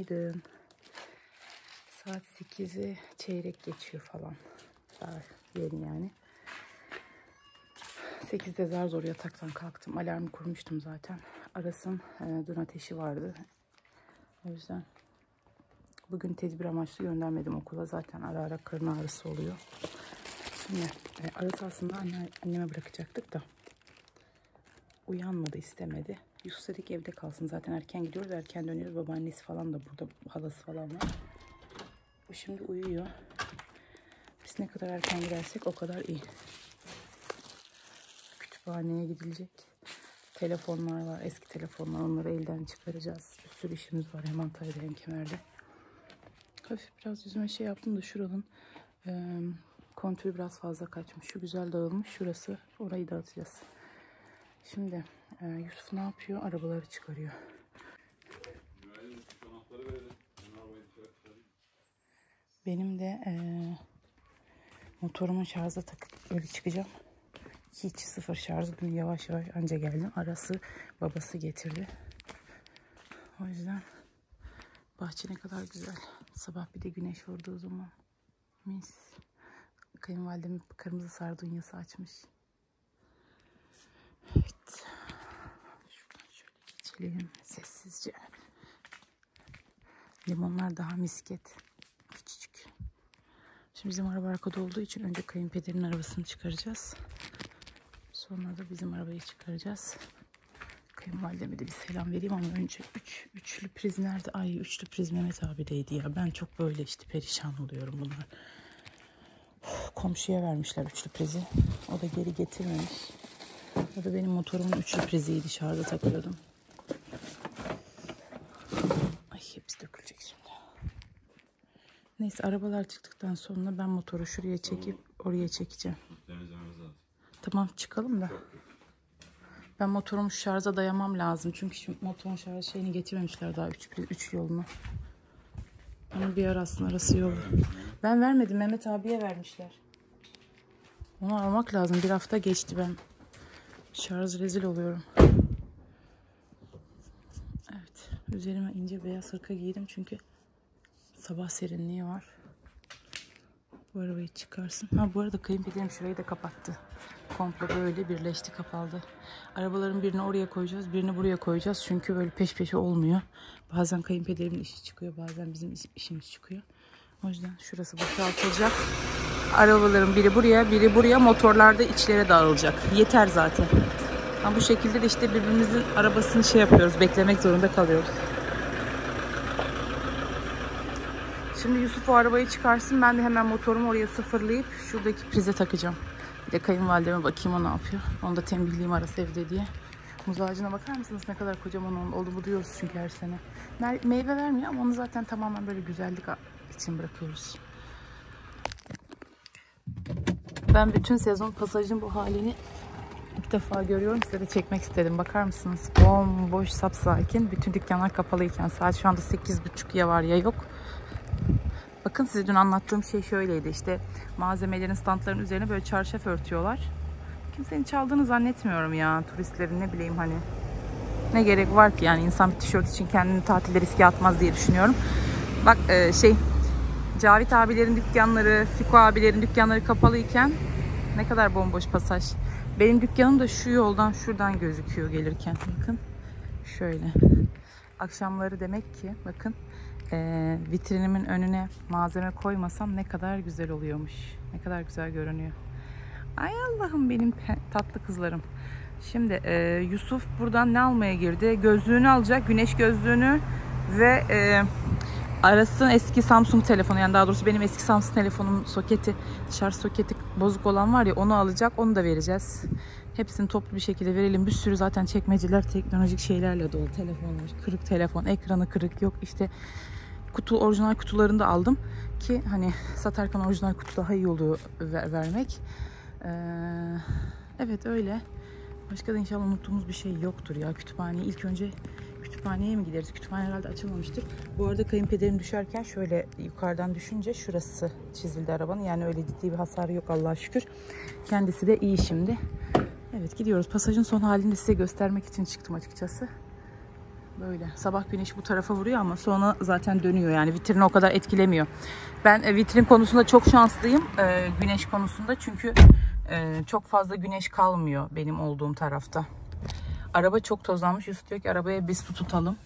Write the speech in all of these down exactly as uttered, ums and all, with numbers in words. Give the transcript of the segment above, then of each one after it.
Günaydın. Saat sekizi çeyrek geçiyor falan. Daha yeni yani. sekizde zar zor yataktan kalktım. Alarmı kurmuştum zaten. Aras'ın e, dün ateşi vardı. O yüzden bugün tedbir amaçlı göndermedim okula. Zaten ara ara karın ağrısı oluyor. Şimdi e, Aras'ı aslında anne, anneme bırakacaktık da uyanmadı, istemedi. Yusuf dedik evde kalsın. Zaten erken gidiyoruz, erken dönüyoruz. Babaannesi falan da burada, halası falan var. O şimdi uyuyor. Biz ne kadar erken gidersek o kadar iyi. Kütüphaneye gidilecek. Telefonlar var, eski telefonlar. Onları elden çıkaracağız. Bir sürü işimiz var hem Antalya'da hem Kemer'de. Hafif biraz yüzüme şey yaptım da şuranın e, kontürü biraz fazla kaçmış. Şu güzel dağılmış. Şurası, orayı dağıtacağız. Şimdi e, Yusuf ne yapıyor? Arabaları çıkarıyor. Benim de e, motorumun şarja takıp öyle çıkacağım. Hiç sıfır şarjı. Dün yavaş yavaş anca geldim. Arası babası getirdi. O yüzden bahçe ne kadar güzel. Sabah bir de güneş vurduğu zaman mis. Kayınvalidemin kırmızı sardunyası açmış. Evet. Şuradan şöyle geçelim sessizce. Limonlar daha misket. Küçücük. Şimdi bizim araba arkada olduğu için önce kayınpederin arabasını çıkaracağız. Sonra da bizim arabayı çıkaracağız. Kayınvalideme de bir selam vereyim ama önce üç, üçlü priz nerede? Ay üçlü priz Mehmet abideydi ya. Ben çok böyle işte perişan oluyorum bunlar. Uf, komşuya vermişler üçlü prizi. O da geri getirmemiş. O da benim motorumun üçlü priziydi. Şarja takıyordum. Ay hepsi dökülecek şimdi. Neyse arabalar çıktıktan sonra ben motoru şuraya çekip oraya çekeceğim. Tamam çıkalım da. Ben motorumu şarja dayamam lazım. Çünkü şu motorun şarj şeyini getirmemişler daha üç, üç yolunu. Onun bir arasının arası yolu. Ben vermedim. Mehmet abiye vermişler. Onu almak lazım. Bir hafta geçti ben. Şarj rezil oluyorum. Evet. Üzerime ince beyaz hırka giydim. Çünkü sabah serinliği var. Bu arabayı çıkarsın. Ha bu arada kayınpederim şurayı da kapattı. Komple böyle birleşti, kapaldı. Arabaların birini oraya koyacağız, birini buraya koyacağız. Çünkü böyle peş peşe olmuyor. Bazen kayınpederimin işi çıkıyor, bazen bizim işimiz çıkıyor. O yüzden şurası boşaltılacak. Arabaların biri buraya, biri buraya. Motorlar da içlere dağılacak. Yeter zaten. Ama bu şekilde de işte birbirimizin arabasını şey yapıyoruz, beklemek zorunda kalıyoruz. Şimdi Yusuf o arabayı çıkarsın. Ben de hemen motorumu oraya sıfırlayıp şuradaki prize takacağım. Bir de kayınvalideme bakayım o ne yapıyor. Onu da tembihleyeyim arası evde diye. Muz ağacına bakar mısınız? Ne kadar kocaman oldu. Buluyoruz çünkü her sene. Meyve vermiyor ama onu zaten tamamen böyle güzellik için bırakıyoruz. Ben bütün sezon pasajın bu halini ilk defa görüyorum. Size de çekmek istedim. Bakar mısınız? Bomboş, sapsakin. Bütün dükkanlar kapalıyken. Saat şu anda sekiz buçuk ya var ya yok. Bakın size dün anlattığım şey şöyleydi. İşte malzemelerin, standların üzerine böyle çarşaf örtüyorlar. Kimsenin çaldığını zannetmiyorum ya. Turistlerin ne bileyim hani. Ne gerek var ki yani insan bir tişört için kendini tatilde riske atmaz diye düşünüyorum. Bak e, şey Cavit abilerin dükkanları, Fiko abilerin dükkanları kapalıyken ne kadar bomboş pasaj. Benim dükkanım da şu yoldan şuradan gözüküyor gelirken. Bakın şöyle. Akşamları demek ki bakın e, vitrinimin önüne malzeme koymasam ne kadar güzel oluyormuş. Ne kadar güzel görünüyor. Ay Allah'ım benim tatlı kızlarım. Şimdi e, Yusuf buradan ne almaya girdi? Gözlüğünü alacak. Güneş gözlüğünü ve e, Aras'ın eski Samsung telefonu. Yani daha doğrusu benim eski Samsung telefonum soketi, şarj soketi bozuk olan var ya onu alacak. Onu da vereceğiz. Hepsini toplu bir şekilde verelim. Bir sürü zaten çekmeceler teknolojik şeylerle dolu. Telefonlar, kırık telefon, ekranı kırık yok. İşte kutu, orijinal kutularını da aldım. Ki hani satarken orijinal kutu daha iyi oluyor ver, vermek. Ee, evet öyle. Başka da inşallah unuttuğumuz bir şey yoktur ya. Kütüphaneye ilk önce kütüphaneye mi gideriz? Kütüphane herhalde açılmamıştır. Bu arada kayınpederim düşerken şöyle yukarıdan düşünce şurası çizildi arabanın. Yani öyle ciddi bir hasarı yok Allah'a şükür. Kendisi de iyi şimdi. Evet gidiyoruz. Pasajın son halini de size göstermek için çıktım açıkçası. Böyle sabah güneşi bu tarafa vuruyor ama sonra zaten dönüyor, yani vitrini o kadar etkilemiyor. Ben e, vitrin konusunda çok şanslıyım, e, güneş konusunda, çünkü e, çok fazla güneş kalmıyor benim olduğum tarafta. Araba çok tozlanmış. Yusuf diyor ki arabaya biz su tutalım.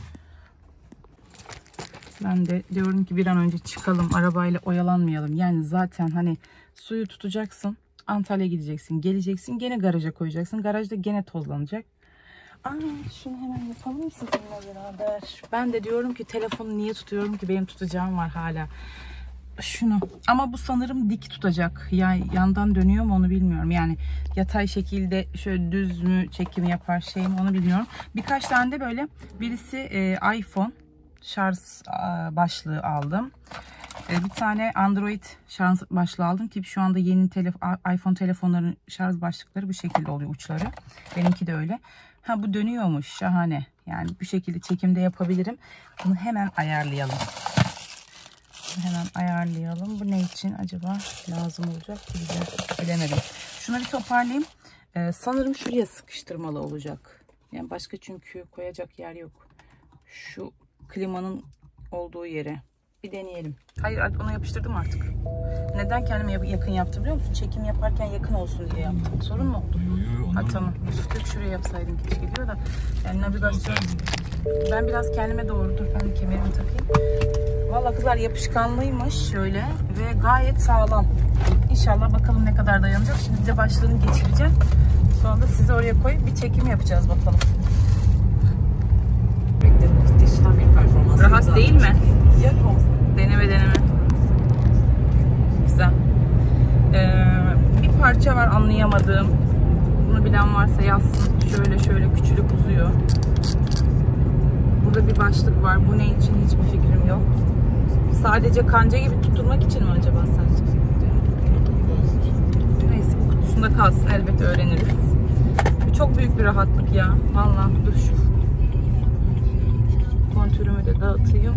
Ben de diyorum ki bir an önce çıkalım, arabayla oyalanmayalım. Yani zaten hani suyu tutacaksın, Antalya'ya gideceksin, geleceksin, gene garaja koyacaksın. Garajda gene tozlanacak. Aa, şunu hemen yapalım mı sizinle beraber? Ben de diyorum ki telefonu niye tutuyorum ki, benim tutacağım var hala. Şunu. Ama bu sanırım dik tutacak. Yani yandan dönüyor mu onu bilmiyorum. Yani yatay şekilde şöyle düz mü çekim yapar şey mi onu bilmiyorum. Birkaç tane de böyle, birisi e, iPhone şarj e, başlığı aldım. E, bir tane Android şarj başlığı aldım ki şu anda yeni telef iPhone telefonların şarj başlıkları bu şekilde oluyor, uçları. Benimki de öyle. Ha, bu dönüyormuş, şahane. Yani bu şekilde çekimde yapabilirim. Bunu hemen ayarlayalım. Hemen ayarlayalım. Bu ne için acaba lazım olacak? Bilemedim. Şuna bir toparlayayım. Ee, sanırım şuraya sıkıştırmalı olacak. Yani başka çünkü koyacak yer yok. Şu klimanın olduğu yere. Bir deneyelim. Hayır, onu yapıştırdım artık. Neden kendime yakın yaptım biliyor musun? Çekim yaparken yakın olsun diye yaptım. Sorun mu oldu? Ha, tamam. Yusuf diyor şuraya yapsaydım keşke diyor da. Yani navigasyon. Ben biraz kendime doğru dur. Ben de kemerimi takayım. Vallahi kızlar yapışkanlıymış şöyle ve gayet sağlam. İnşallah bakalım ne kadar dayanacak. Şimdi de başlığını geçireceğim. Sonra da sizi oraya koyup bir çekim yapacağız bakalım. Rahat değil mi? Deneme deneme. Güzel. Ee, bir parça var anlayamadığım. Bunu bilen varsa yazsın. Şöyle şöyle küçülüp uzuyor. Burada bir başlık var. Bu ne için hiçbir fikrim yok. Sadece kanca gibi tutturmak için mi acaba sence? Neyse, kutusunda kalsın, elbette öğreniriz. Bu çok büyük bir rahatlık ya. Vallahi dur şu kontürümü de dağıtayım.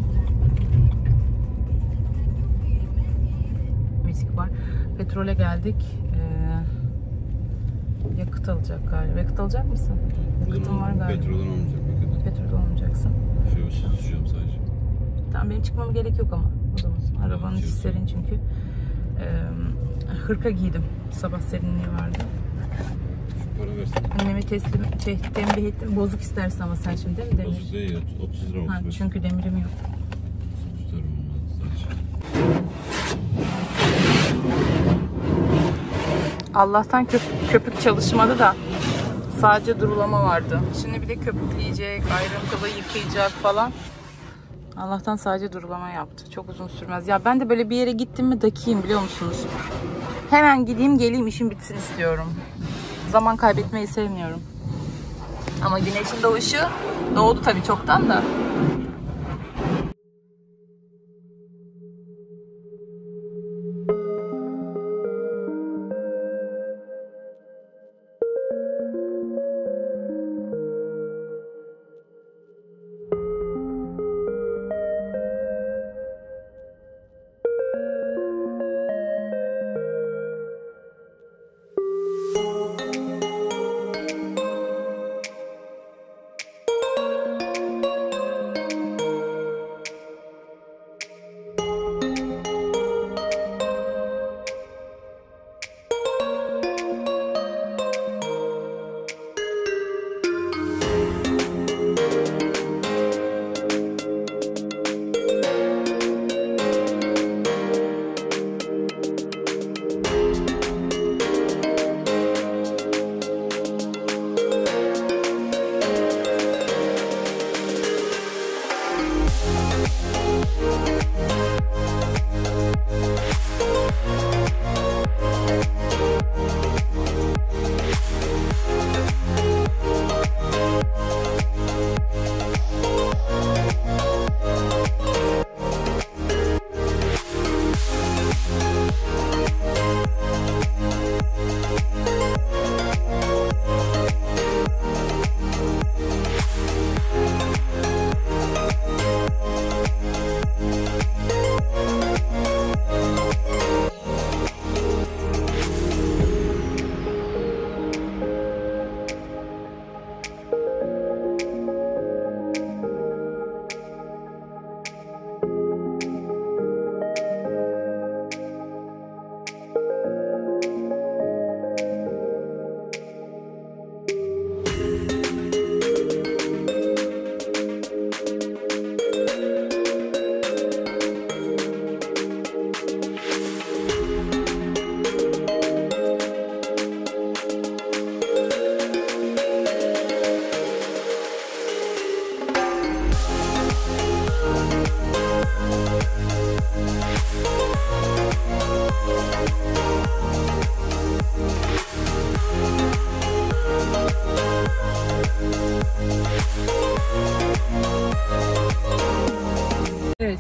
Müzik var. Petrole geldik. Ee, yakıt alacak galiba. Yakıt alacak mısın? Yakıtım var galiba. Petrolden olmayacak. Petrolden olmayacaksın. Şöyle susacağım sadece. Tamam, benim çıkmama gerek yok ama o zaman. Arabanın içi serin çünkü. Ee, hırka giydim. Sabah serinliği vardı. Şu para versin. Anneme teslim, şey, tembih ettim. Bozuk istersin ama sen şimdi değil mi demir? Bozuk değil ya. otuz lira olmuş. Ha, çünkü demirim yok. Tutarım olmaz sadece. Allah'tan köpük, köpük çalışmadı da sadece durulama vardı. Şimdi bir de köpükleyecek, ayrıntılı yıkayacak falan. Allah'tan sadece durulama yaptı. Çok uzun sürmez. Ya ben de böyle bir yere gittim mi dakikiyim biliyor musunuz? Hemen gideyim geleyim, işim bitsin istiyorum. Zaman kaybetmeyi sevmiyorum. Ama güneşin doğuşu doğdu tabii çoktan da.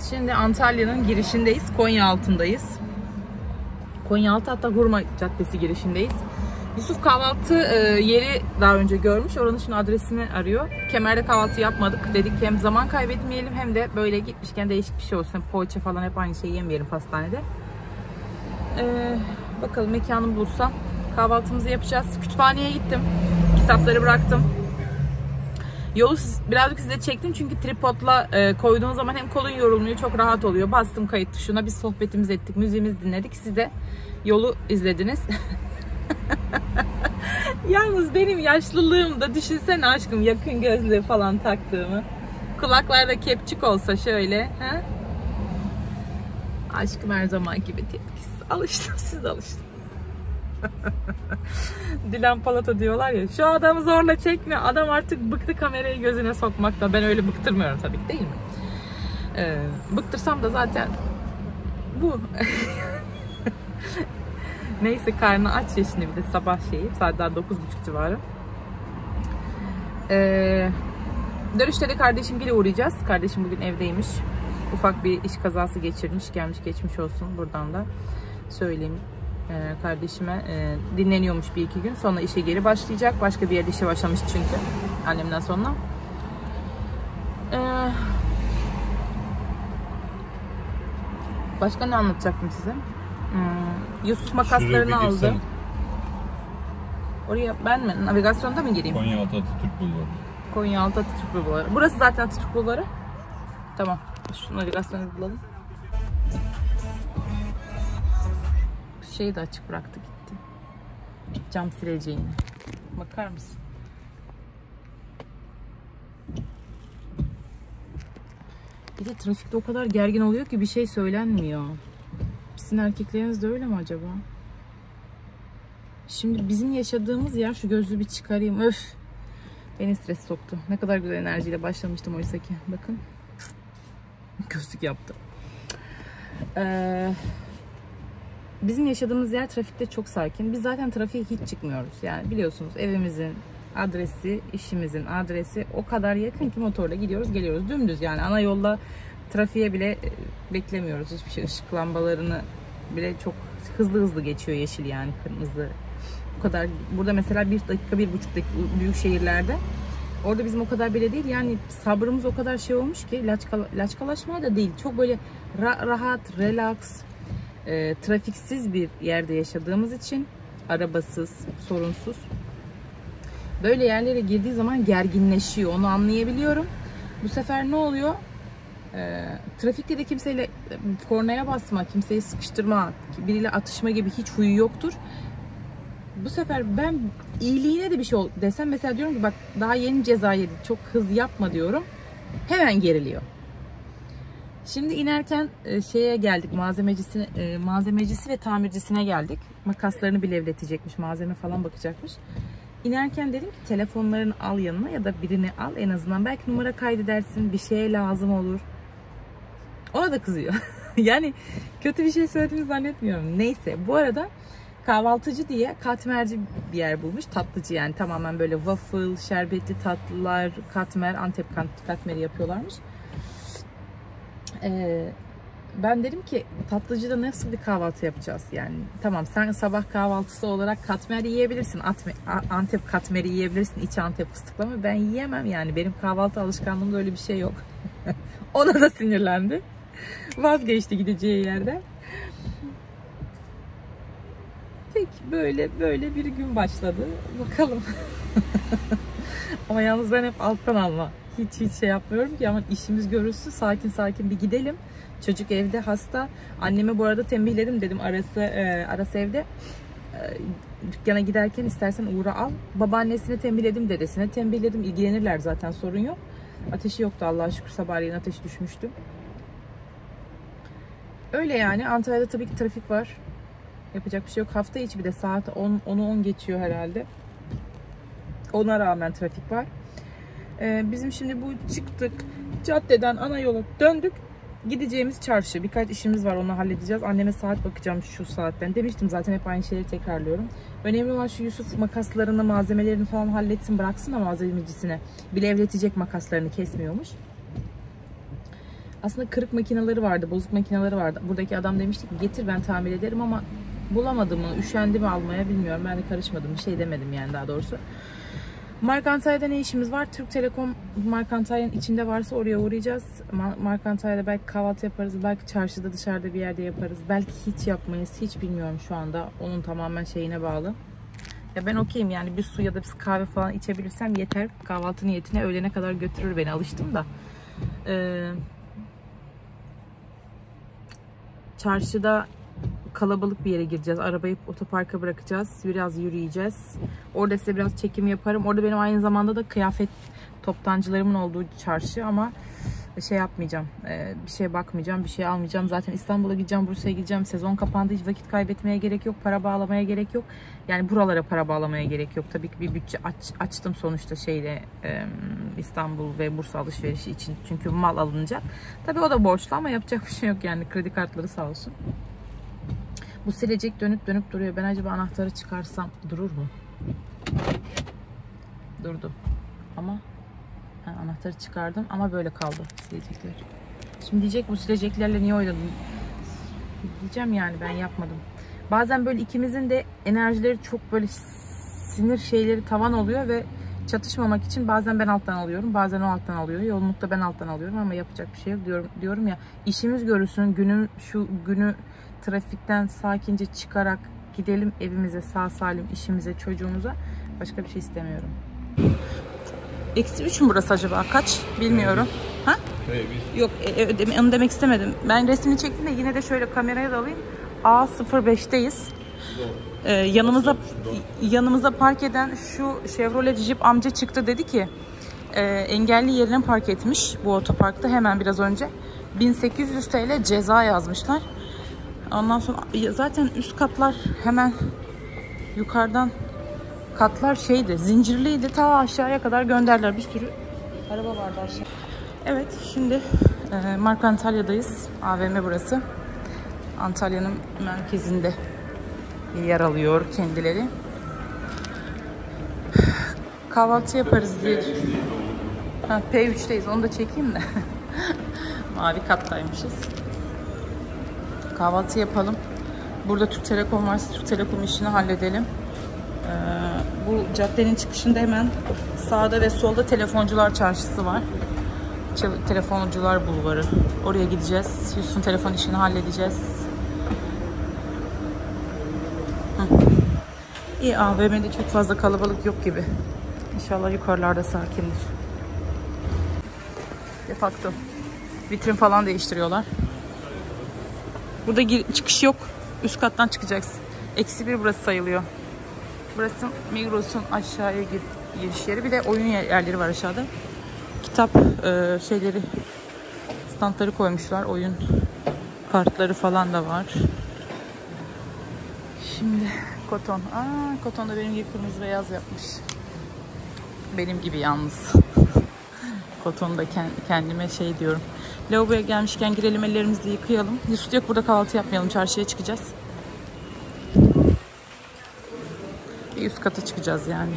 Şimdi Antalya'nın girişindeyiz. Konyaaltı'ndayız. Konyaaltı hatta Hurma Caddesi girişindeyiz. Yusuf kahvaltı yeri daha önce görmüş. Oranın şimdi adresini arıyor. Kemer'de kahvaltı yapmadık. Dedik hem zaman kaybetmeyelim hem de böyle gitmişken değişik bir şey olsun. Poğaça falan hep aynı şeyi yemeyelim pastanede. Ee, bakalım mekanı bulursam kahvaltımızı yapacağız. Kütüphaneye gittim. Kitapları bıraktım. Yolu birazcık size çektim çünkü tripodla e, koyduğun zaman hem kolun yorulmuyor, çok rahat oluyor. Bastım kayıt tuşuna, biz sohbetimizi ettik, müziğimizi dinledik. Siz de yolu izlediniz. Yalnız benim yaşlılığımda düşünsene aşkım, yakın gözlüğü falan taktığımı. Kulaklarda kepçik olsa şöyle. He? Aşkım her zaman gibi tepkisiz. Alıştım, siz alıştım. Dilan Palata diyorlar ya, şu adamı zorla çekme, adam artık bıktı kamerayı gözüne sokmakta. Ben öyle bıktırmıyorum tabii ki, değil mi? Ee, bıktırsam da zaten bu. Neyse, karnı aç ya şimdi, bir de sabah şeyi, saat daha dokuz buçuk civarı. Ee, dönüşte de kardeşimgile uğrayacağız. Kardeşim bugün evdeymiş. Ufak bir iş kazası geçirmiş, gelmiş geçmiş olsun, buradan da söyleyeyim. Ee, kardeşime e, dinleniyormuş bir iki gün, sonra işe geri başlayacak. Başka bir yerde işe başlamış çünkü annemden sonra. Ee, başka ne anlatacaktım size? Hmm, Yusuf makaslarını aldı. Oraya ben mi? Navigasyonda mı gireyim? Konyaaltı Atatürk Bulvarı. Konyaaltı Atatürk Bulvarı. Burası zaten Atatürk Bulvarı. Tamam. Şu navigasyonu bulalım. Şeyi de açık bıraktı gitti. Cam sileceğini. Bakar mısın? Bir de trafikte o kadar gergin oluyor ki bir şey söylenmiyor. Sizin erkekleriniz de öyle mi acaba? Şimdi bizim yaşadığımız yer, şu gözlüğü bir çıkarayım. Öf! Beni stres soktu. Ne kadar güzel enerjiyle başlamıştım oysa ki. Bakın. Gözlük yaptı. Eee... Bizim yaşadığımız yer trafikte çok sakin. Biz zaten trafiğe hiç çıkmıyoruz. Yani biliyorsunuz, evimizin adresi, işimizin adresi o kadar yakın ki motorla gidiyoruz geliyoruz. Dümdüz yani, ana yolda trafiğe bile beklemiyoruz. Hiçbir şey, ışık lambalarını bile çok hızlı hızlı geçiyor, yeşil yani, kırmızı. O kadar. Burada mesela bir dakika, bir buçuk dakika büyük şehirlerde. Orada bizim o kadar bile değil. Yani sabrımız o kadar şey olmuş ki, laçka, laçkalaşmaya da değil. Çok böyle ra rahat, relax, E, trafiksiz bir yerde yaşadığımız için, arabasız, sorunsuz. Böyle yerlere girdiği zaman gerginleşiyor. Onu anlayabiliyorum. Bu sefer ne oluyor? E, trafikte de kimseyle kornaya basma, kimseyi sıkıştırma, biriyle atışma gibi hiç huyu yoktur. Bu sefer ben iyiliğine de bir şey desem, mesela diyorum ki bak daha yeni ceza yedi, çok hız yapma diyorum. Hemen geriliyor. Şimdi inerken şeye geldik, malzemecisine, malzemecisi ve tamircisine geldik. Makaslarını bilevletecekmiş, malzeme falan bakacakmış. İnerken dedim ki telefonlarını al yanına ya da birini al en azından. Belki numara kaydedersin, bir şeye lazım olur. Ona da kızıyor. Yani kötü bir şey söylediğimi zannetmiyorum. Neyse, bu arada kahvaltıcı diye katmerci bir yer bulmuş. Tatlıcı yani, tamamen böyle waffle, şerbetli tatlılar, katmer, Antep katmeri yapıyorlarmış. Ee, ben dedim ki tatlıcıda nasıl bir kahvaltı yapacağız yani? Tamam, sen sabah kahvaltısı olarak katmer yiyebilirsin, Atme, Antep katmeri yiyebilirsin, iç Antep fıstıklama. Ben yiyemem yani, benim kahvaltı alışkanlığımda öyle bir şey yok. Ona da sinirlendi. Vazgeçti gideceği yerde. Peki böyle böyle bir gün başladı. Bakalım. Ama yalnız ben hep alttan alma. Hiç hiç şey yapmıyorum ki, ama işimiz görülsün, sakin sakin bir gidelim. Çocuk evde hasta. Anneme bu arada tembihledim, dedim arası e, arası evde. E, dükkana giderken istersen uğra al. Babaannesine tembihledim, dedesine tembihledim. İlgilenirler zaten, sorun yok. Ateşi yoktu Allah'a şükür, sabahleyin ateşi düşmüştü. Öyle yani, Antalya'da tabii ki trafik var. Yapacak bir şey yok. Hafta içi bir de saat on, onu on geçiyor herhalde. Ona rağmen trafik var. Ee, bizim şimdi bu çıktık caddeden ana yola döndük. Gideceğimiz çarşı. Birkaç işimiz var, onu halledeceğiz. Anneme saat bakacağım şu saatten. Demiştim zaten, hep aynı şeyleri tekrarlıyorum. Önemli olan şu Yusuf makaslarını, malzemelerini falan halletsin, bıraksın da malzemecisine. Bilevletecek, makaslarını kesmiyormuş. Aslında kırık makineleri vardı, bozuk makineleri vardı. Buradaki adam demişti ki getir ben tamir ederim ama bulamadım onu. Üşendi mi almaya bilmiyorum. Ben de karışmadım. Bir şey demedim yani daha doğrusu. Mark Antalya'da ne işimiz var? Türk Telekom Mark Antalya'nın içinde varsa oraya uğrayacağız. Mark Antalya'da belki kahvaltı yaparız. Belki çarşıda dışarıda bir yerde yaparız. Belki hiç yapmayız. Hiç bilmiyorum şu anda. Onun tamamen şeyine bağlı. Ya ben okeyim yani bir su ya da bir kahve falan içebilirsem yeter. Kahvaltı niyetine öğlene kadar götürür beni. Alıştım da. Ee, çarşıda kalabalık bir yere gireceğiz. Arabayı otoparka bırakacağız. Biraz yürüyeceğiz. Orada size biraz çekim yaparım. Orada benim aynı zamanda da kıyafet toptancılarımın olduğu çarşı ama şey yapmayacağım. Bir şeye bakmayacağım. Bir şey almayacağım. Zaten İstanbul'a gideceğim. Bursa'ya gideceğim. Sezon kapandı. Hiç vakit kaybetmeye gerek yok. Para bağlamaya gerek yok. Yani buralara para bağlamaya gerek yok. Tabii ki bir bütçe aç, açtım sonuçta şeyle İstanbul ve Bursa alışverişi için. Çünkü mal alınacak. Tabii o da borçlu ama yapacak bir şey yok yani. Kredi kartları sağ olsun. Bu silecek dönüp dönüp duruyor. Ben acaba anahtarı çıkarsam durur mu? Durdu. Ama ha, anahtarı çıkardım ama böyle kaldı silecekler. Şimdi diyecek bu sileceklerle niye oynadın? Diyeceğim yani ben yapmadım. Bazen böyle ikimizin de enerjileri çok böyle sinir şeyleri tavan oluyor ve çatışmamak için bazen ben alttan alıyorum, bazen o alttan alıyor. Yoğunlukta ben alttan alıyorum ama yapacak bir şey yok diyorum, diyorum ya. İşimiz görülsün, günüm şu günü trafikten sakince çıkarak gidelim evimize sağ salim, işimize, çocuğumuza. Başka bir şey istemiyorum. Eksi üç mü burası acaba? Kaç? Bilmiyorum. Ha? Yok, e, onu demek istemedim. Ben resmini çektim de yine de şöyle kameraya da alayım. A sıfır beş'teyiz. Ee, yanımıza yanımıza park eden şu Chevrolet Jeep amca çıktı, dedi ki e, engelli yerine park etmiş bu otoparkta hemen biraz önce. bin sekiz yüz TL ceza yazmışlar. Ondan sonra zaten üst katlar hemen yukarıdan katlar şeydi, zincirliydi, ta aşağıya kadar gönderdiler. Bir sürü araba vardı aşağı. Evet, şimdi e, Mark Antalya'dayız. A V M burası. Antalya'nın merkezinde yer alıyor kendileri. Kahvaltı yaparız diye. Ha, P üç'teyiz. Onu da çekeyim de. Mavi kattaymışız. Kahvaltı yapalım. Burada Türk Telekom varsa Türk Telekom işini halledelim. Ee, bu caddenin çıkışında hemen sağda ve solda Telefoncular Çarşısı var. Telefoncular Bulvarı. Oraya gideceğiz. Yusuf'un telefon işini halledeceğiz. Hı. İyi, A V M'de çok fazla kalabalık yok gibi. İnşallah yukarılarda sakindir. De facto vitrin falan değiştiriyorlar. Burada gir çıkış yok. Üst kattan çıkacaksın. Eksi bir burası sayılıyor. Burası Migros'un aşağıya gir giriş yeri. Bir de oyun yerleri var aşağıda. Kitap e, şeyleri, standları koymuşlar. Oyun kartları falan da var. Şimdi Koton. Aa, Koton da benim gibi kırmızı beyaz yapmış. Benim gibi yalnız. Koton'da kendime şey diyorum. Lavaboya gelmişken girelim, ellerimizi yıkayalım. Yusuf yok, burada kahvaltı yapmayalım. Çarşıya çıkacağız. Bir üst kata çıkacağız yani.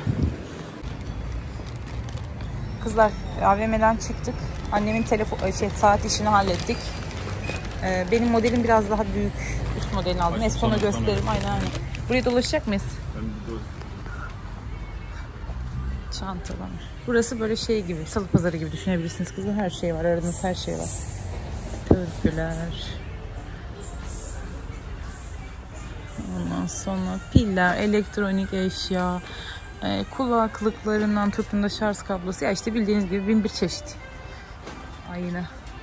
Kızlar, A V M'den çıktık. Annemin telefon şey, saat işini hallettik. Ee, benim modelim biraz daha büyük. Üst modelini aldım. Es sonra gösteririm. Aynen aynen. Buraya dolaşacak mıyız? Çantalar. Burası böyle şey gibi, salı pazarı gibi düşünebilirsiniz kızlar. Her şey var, aradığınız her şey var. Örgüler. Ondan sonra piller, elektronik eşya, e, kulaklıklarından tutun da şarj kablosu. Ya işte bildiğiniz gibi bin bir çeşit. Ayna.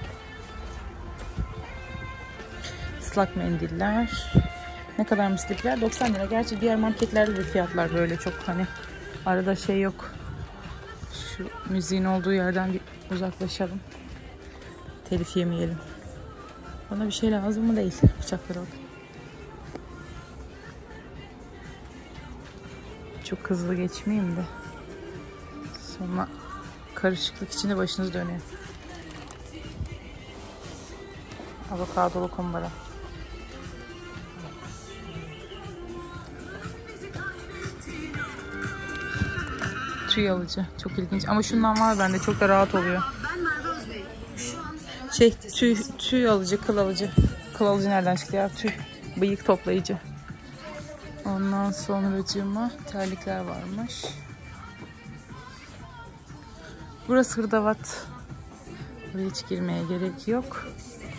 Islak mendiller. Ne kadar mislipler? doksan lira. Gerçi diğer marketlerde de fiyatlar böyle çok hani arada şey yok. Şu müziğin olduğu yerden bir uzaklaşalım. Telif yemeyelim. Bana bir şey lazım mı? Değil. Bıçaklara bakın. Çok hızlı geçmeyeyim de. Sonra karışıklık içinde başınız dönüyor. Avokadolu kumbara. Tüy alıcı. Çok ilginç. Ama şundan var bende. Çok da rahat oluyor. Şey tüy, tüy alıcı, kıl alıcı. Kıl alıcı nereden çıktı ya? Tüy. Bıyık toplayıcı. Ondan sonracığıma terlikler varmış. Burası hırdavat. Buraya hiç girmeye gerek yok.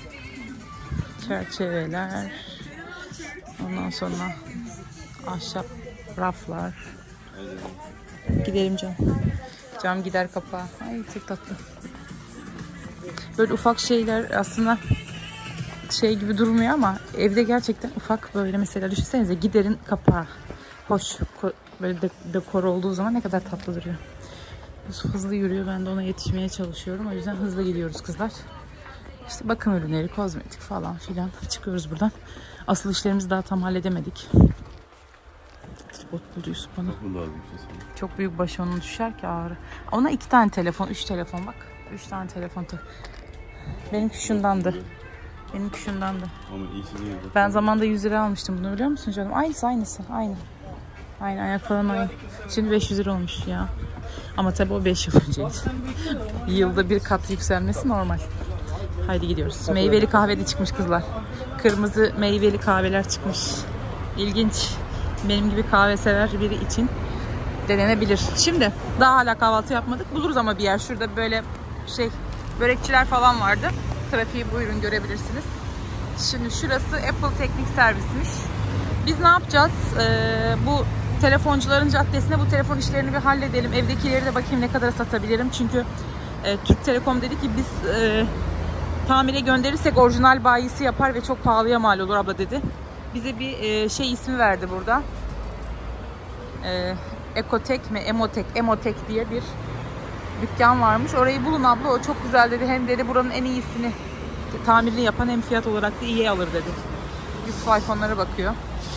Çerçeveler. Ondan sonra ahşap raflar. Gidelim cam. Cam gider kapağı. Ay çok tatlı. Böyle ufak şeyler aslında şey gibi durmuyor ama evde gerçekten ufak böyle mesela düşünsenize giderin kapağı. Hoş. Böyle de dekor olduğu zaman ne kadar tatlı duruyor. Yusuf hızlı yürüyor. Ben de ona yetişmeye çalışıyorum. O yüzden hızlı gidiyoruz kızlar. İşte bakım ürünleri, kozmetik falan filan. Çıkıyoruz buradan. Asıl işlerimizi daha tam halledemedik. Tripod buldu Yusuf bana. Çok büyük başı onun düşer ki ağrı. Ona iki tane telefon, üç telefon bak. Üç tane telefon. Benimki şundandı. Benimki şundandı. Ama iyisi değil. Ben zamanında yüz lira almıştım bunu biliyor musun canım? Aynısı aynısı. Aynı. Aynı ayak falan aynı. Şimdi beş yüz lira olmuş ya. Ama tabii o beş yıl önceydi. Yılda bir kat yükselmesi normal. Haydi gidiyoruz. Meyveli kahve de çıkmış kızlar. Kırmızı meyveli kahveler çıkmış. İlginç. Benim gibi kahve sever biri için denenebilir. Şimdi daha hala kahvaltı yapmadık. Buluruz ama bir yer. Şurada böyle şey börekçiler falan vardı. Trafiği buyurun görebilirsiniz. Şimdi şurası Apple Teknik Servis'miş. Biz ne yapacağız? Ee, bu telefoncuların caddesine bu telefon işlerini bir halledelim. Evdekileri de bakayım ne kadar satabilirim. Çünkü e, Türk Telekom dedi ki biz e, tamire gönderirsek orijinal bayisi yapar ve çok pahalıya mal olur abla dedi. Bize bir e, şey ismi verdi burada. E, Ekotek mi? Emotek. Emotek diye bir dükkan varmış. Orayı bulun abla. O çok güzel dedi. Hem dedi buranın en iyisini tamirli yapan hem fiyat olarak da iyi alır dedi. Yusuf iPhone'lara bakıyor.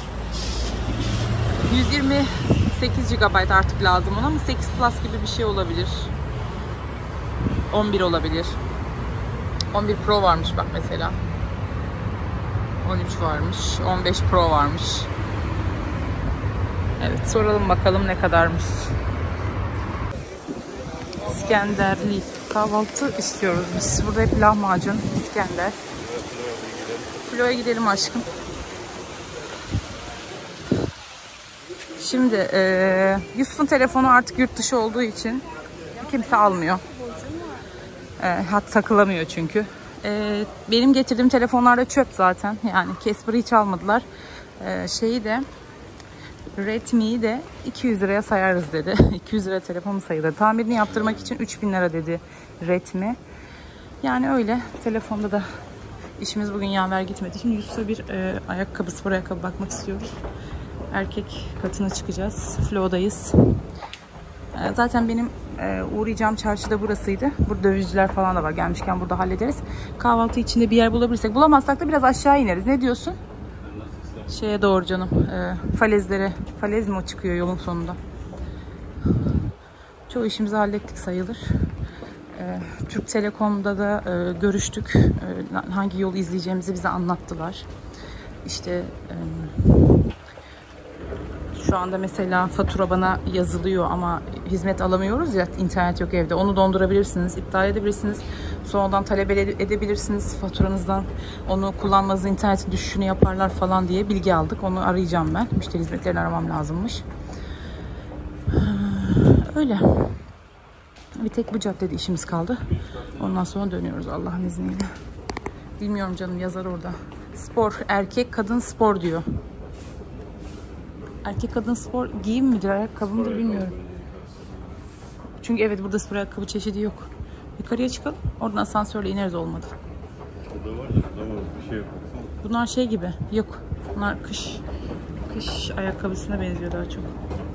yüz yirmi sekiz gigabayt artık lazım ona ama sekiz Plus gibi bir şey olabilir. on bir olabilir. on bir Pro varmış bak mesela. on üç varmış. on beş Pro varmış. Evet soralım bakalım ne kadarmış. İskenderli kahvaltı istiyoruz biz. Burada hep lahmacun, İskender. Filo'ya gidelim aşkım. Şimdi e, Yusuf'un telefonu artık yurt dışı olduğu için kimse almıyor. E, hat takılamıyor çünkü. E, benim getirdiğim telefonlar da çöp zaten. Yani Casper'ı hiç almadılar. E, şeyi de Redmi'yi de iki yüz liraya sayarız dedi. iki yüz lira telefon sayılır. Tamirini yaptırmak için üç bin lira dedi Redmi. Yani öyle. Telefonda da işimiz bugün yaver gitmedi. Şimdi Yusuf'a bir e, ayakkabı, spor ayakkabı bakmak istiyoruz. Erkek katına çıkacağız. Flo'dayız. E, zaten benim e, uğrayacağım çarşı da burasıydı. Burada dövizciler falan da var. Gelmişken burada hallederiz. Kahvaltı içinde bir yer bulabilirsek. Bulamazsak da biraz aşağı ineriz. Ne diyorsun? Şeye doğru canım. E, falezlere. Falez mi o çıkıyor yolun sonunda? Çoğu işimizi hallettik sayılır. E, Türk Telekom'da da e, görüştük. E, hangi yolu izleyeceğimizi bize anlattılar. İşte e, şu anda mesela fatura bana yazılıyor ama hizmet alamıyoruz ya, internet yok evde. Onu dondurabilirsiniz, iptal edebilirsiniz. Sonradan talep edebilirsiniz faturanızdan. Onu kullanmanızın internetin düşüşünü yaparlar falan diye bilgi aldık. Onu arayacağım ben. Müşteri hizmetlerini aramam lazımmış. Öyle. Bir tek bu caddede işimiz kaldı. Ondan sonra dönüyoruz Allah'ın izniyle. Bilmiyorum canım, yazar orada. Spor, erkek, kadın spor diyor. Erkek kadın spor giyim midir, ayakkabı mıdır bilmiyorum. Çünkü evet burada spor ayakkabı çeşidi yok. Yukarıya çıkalım. Oradan asansörle ineriz olmadı. Burada var da ama bir şey yok. Bunlar şey gibi. Yok. Bunlar kış kış ayakkabısına benziyor daha çok.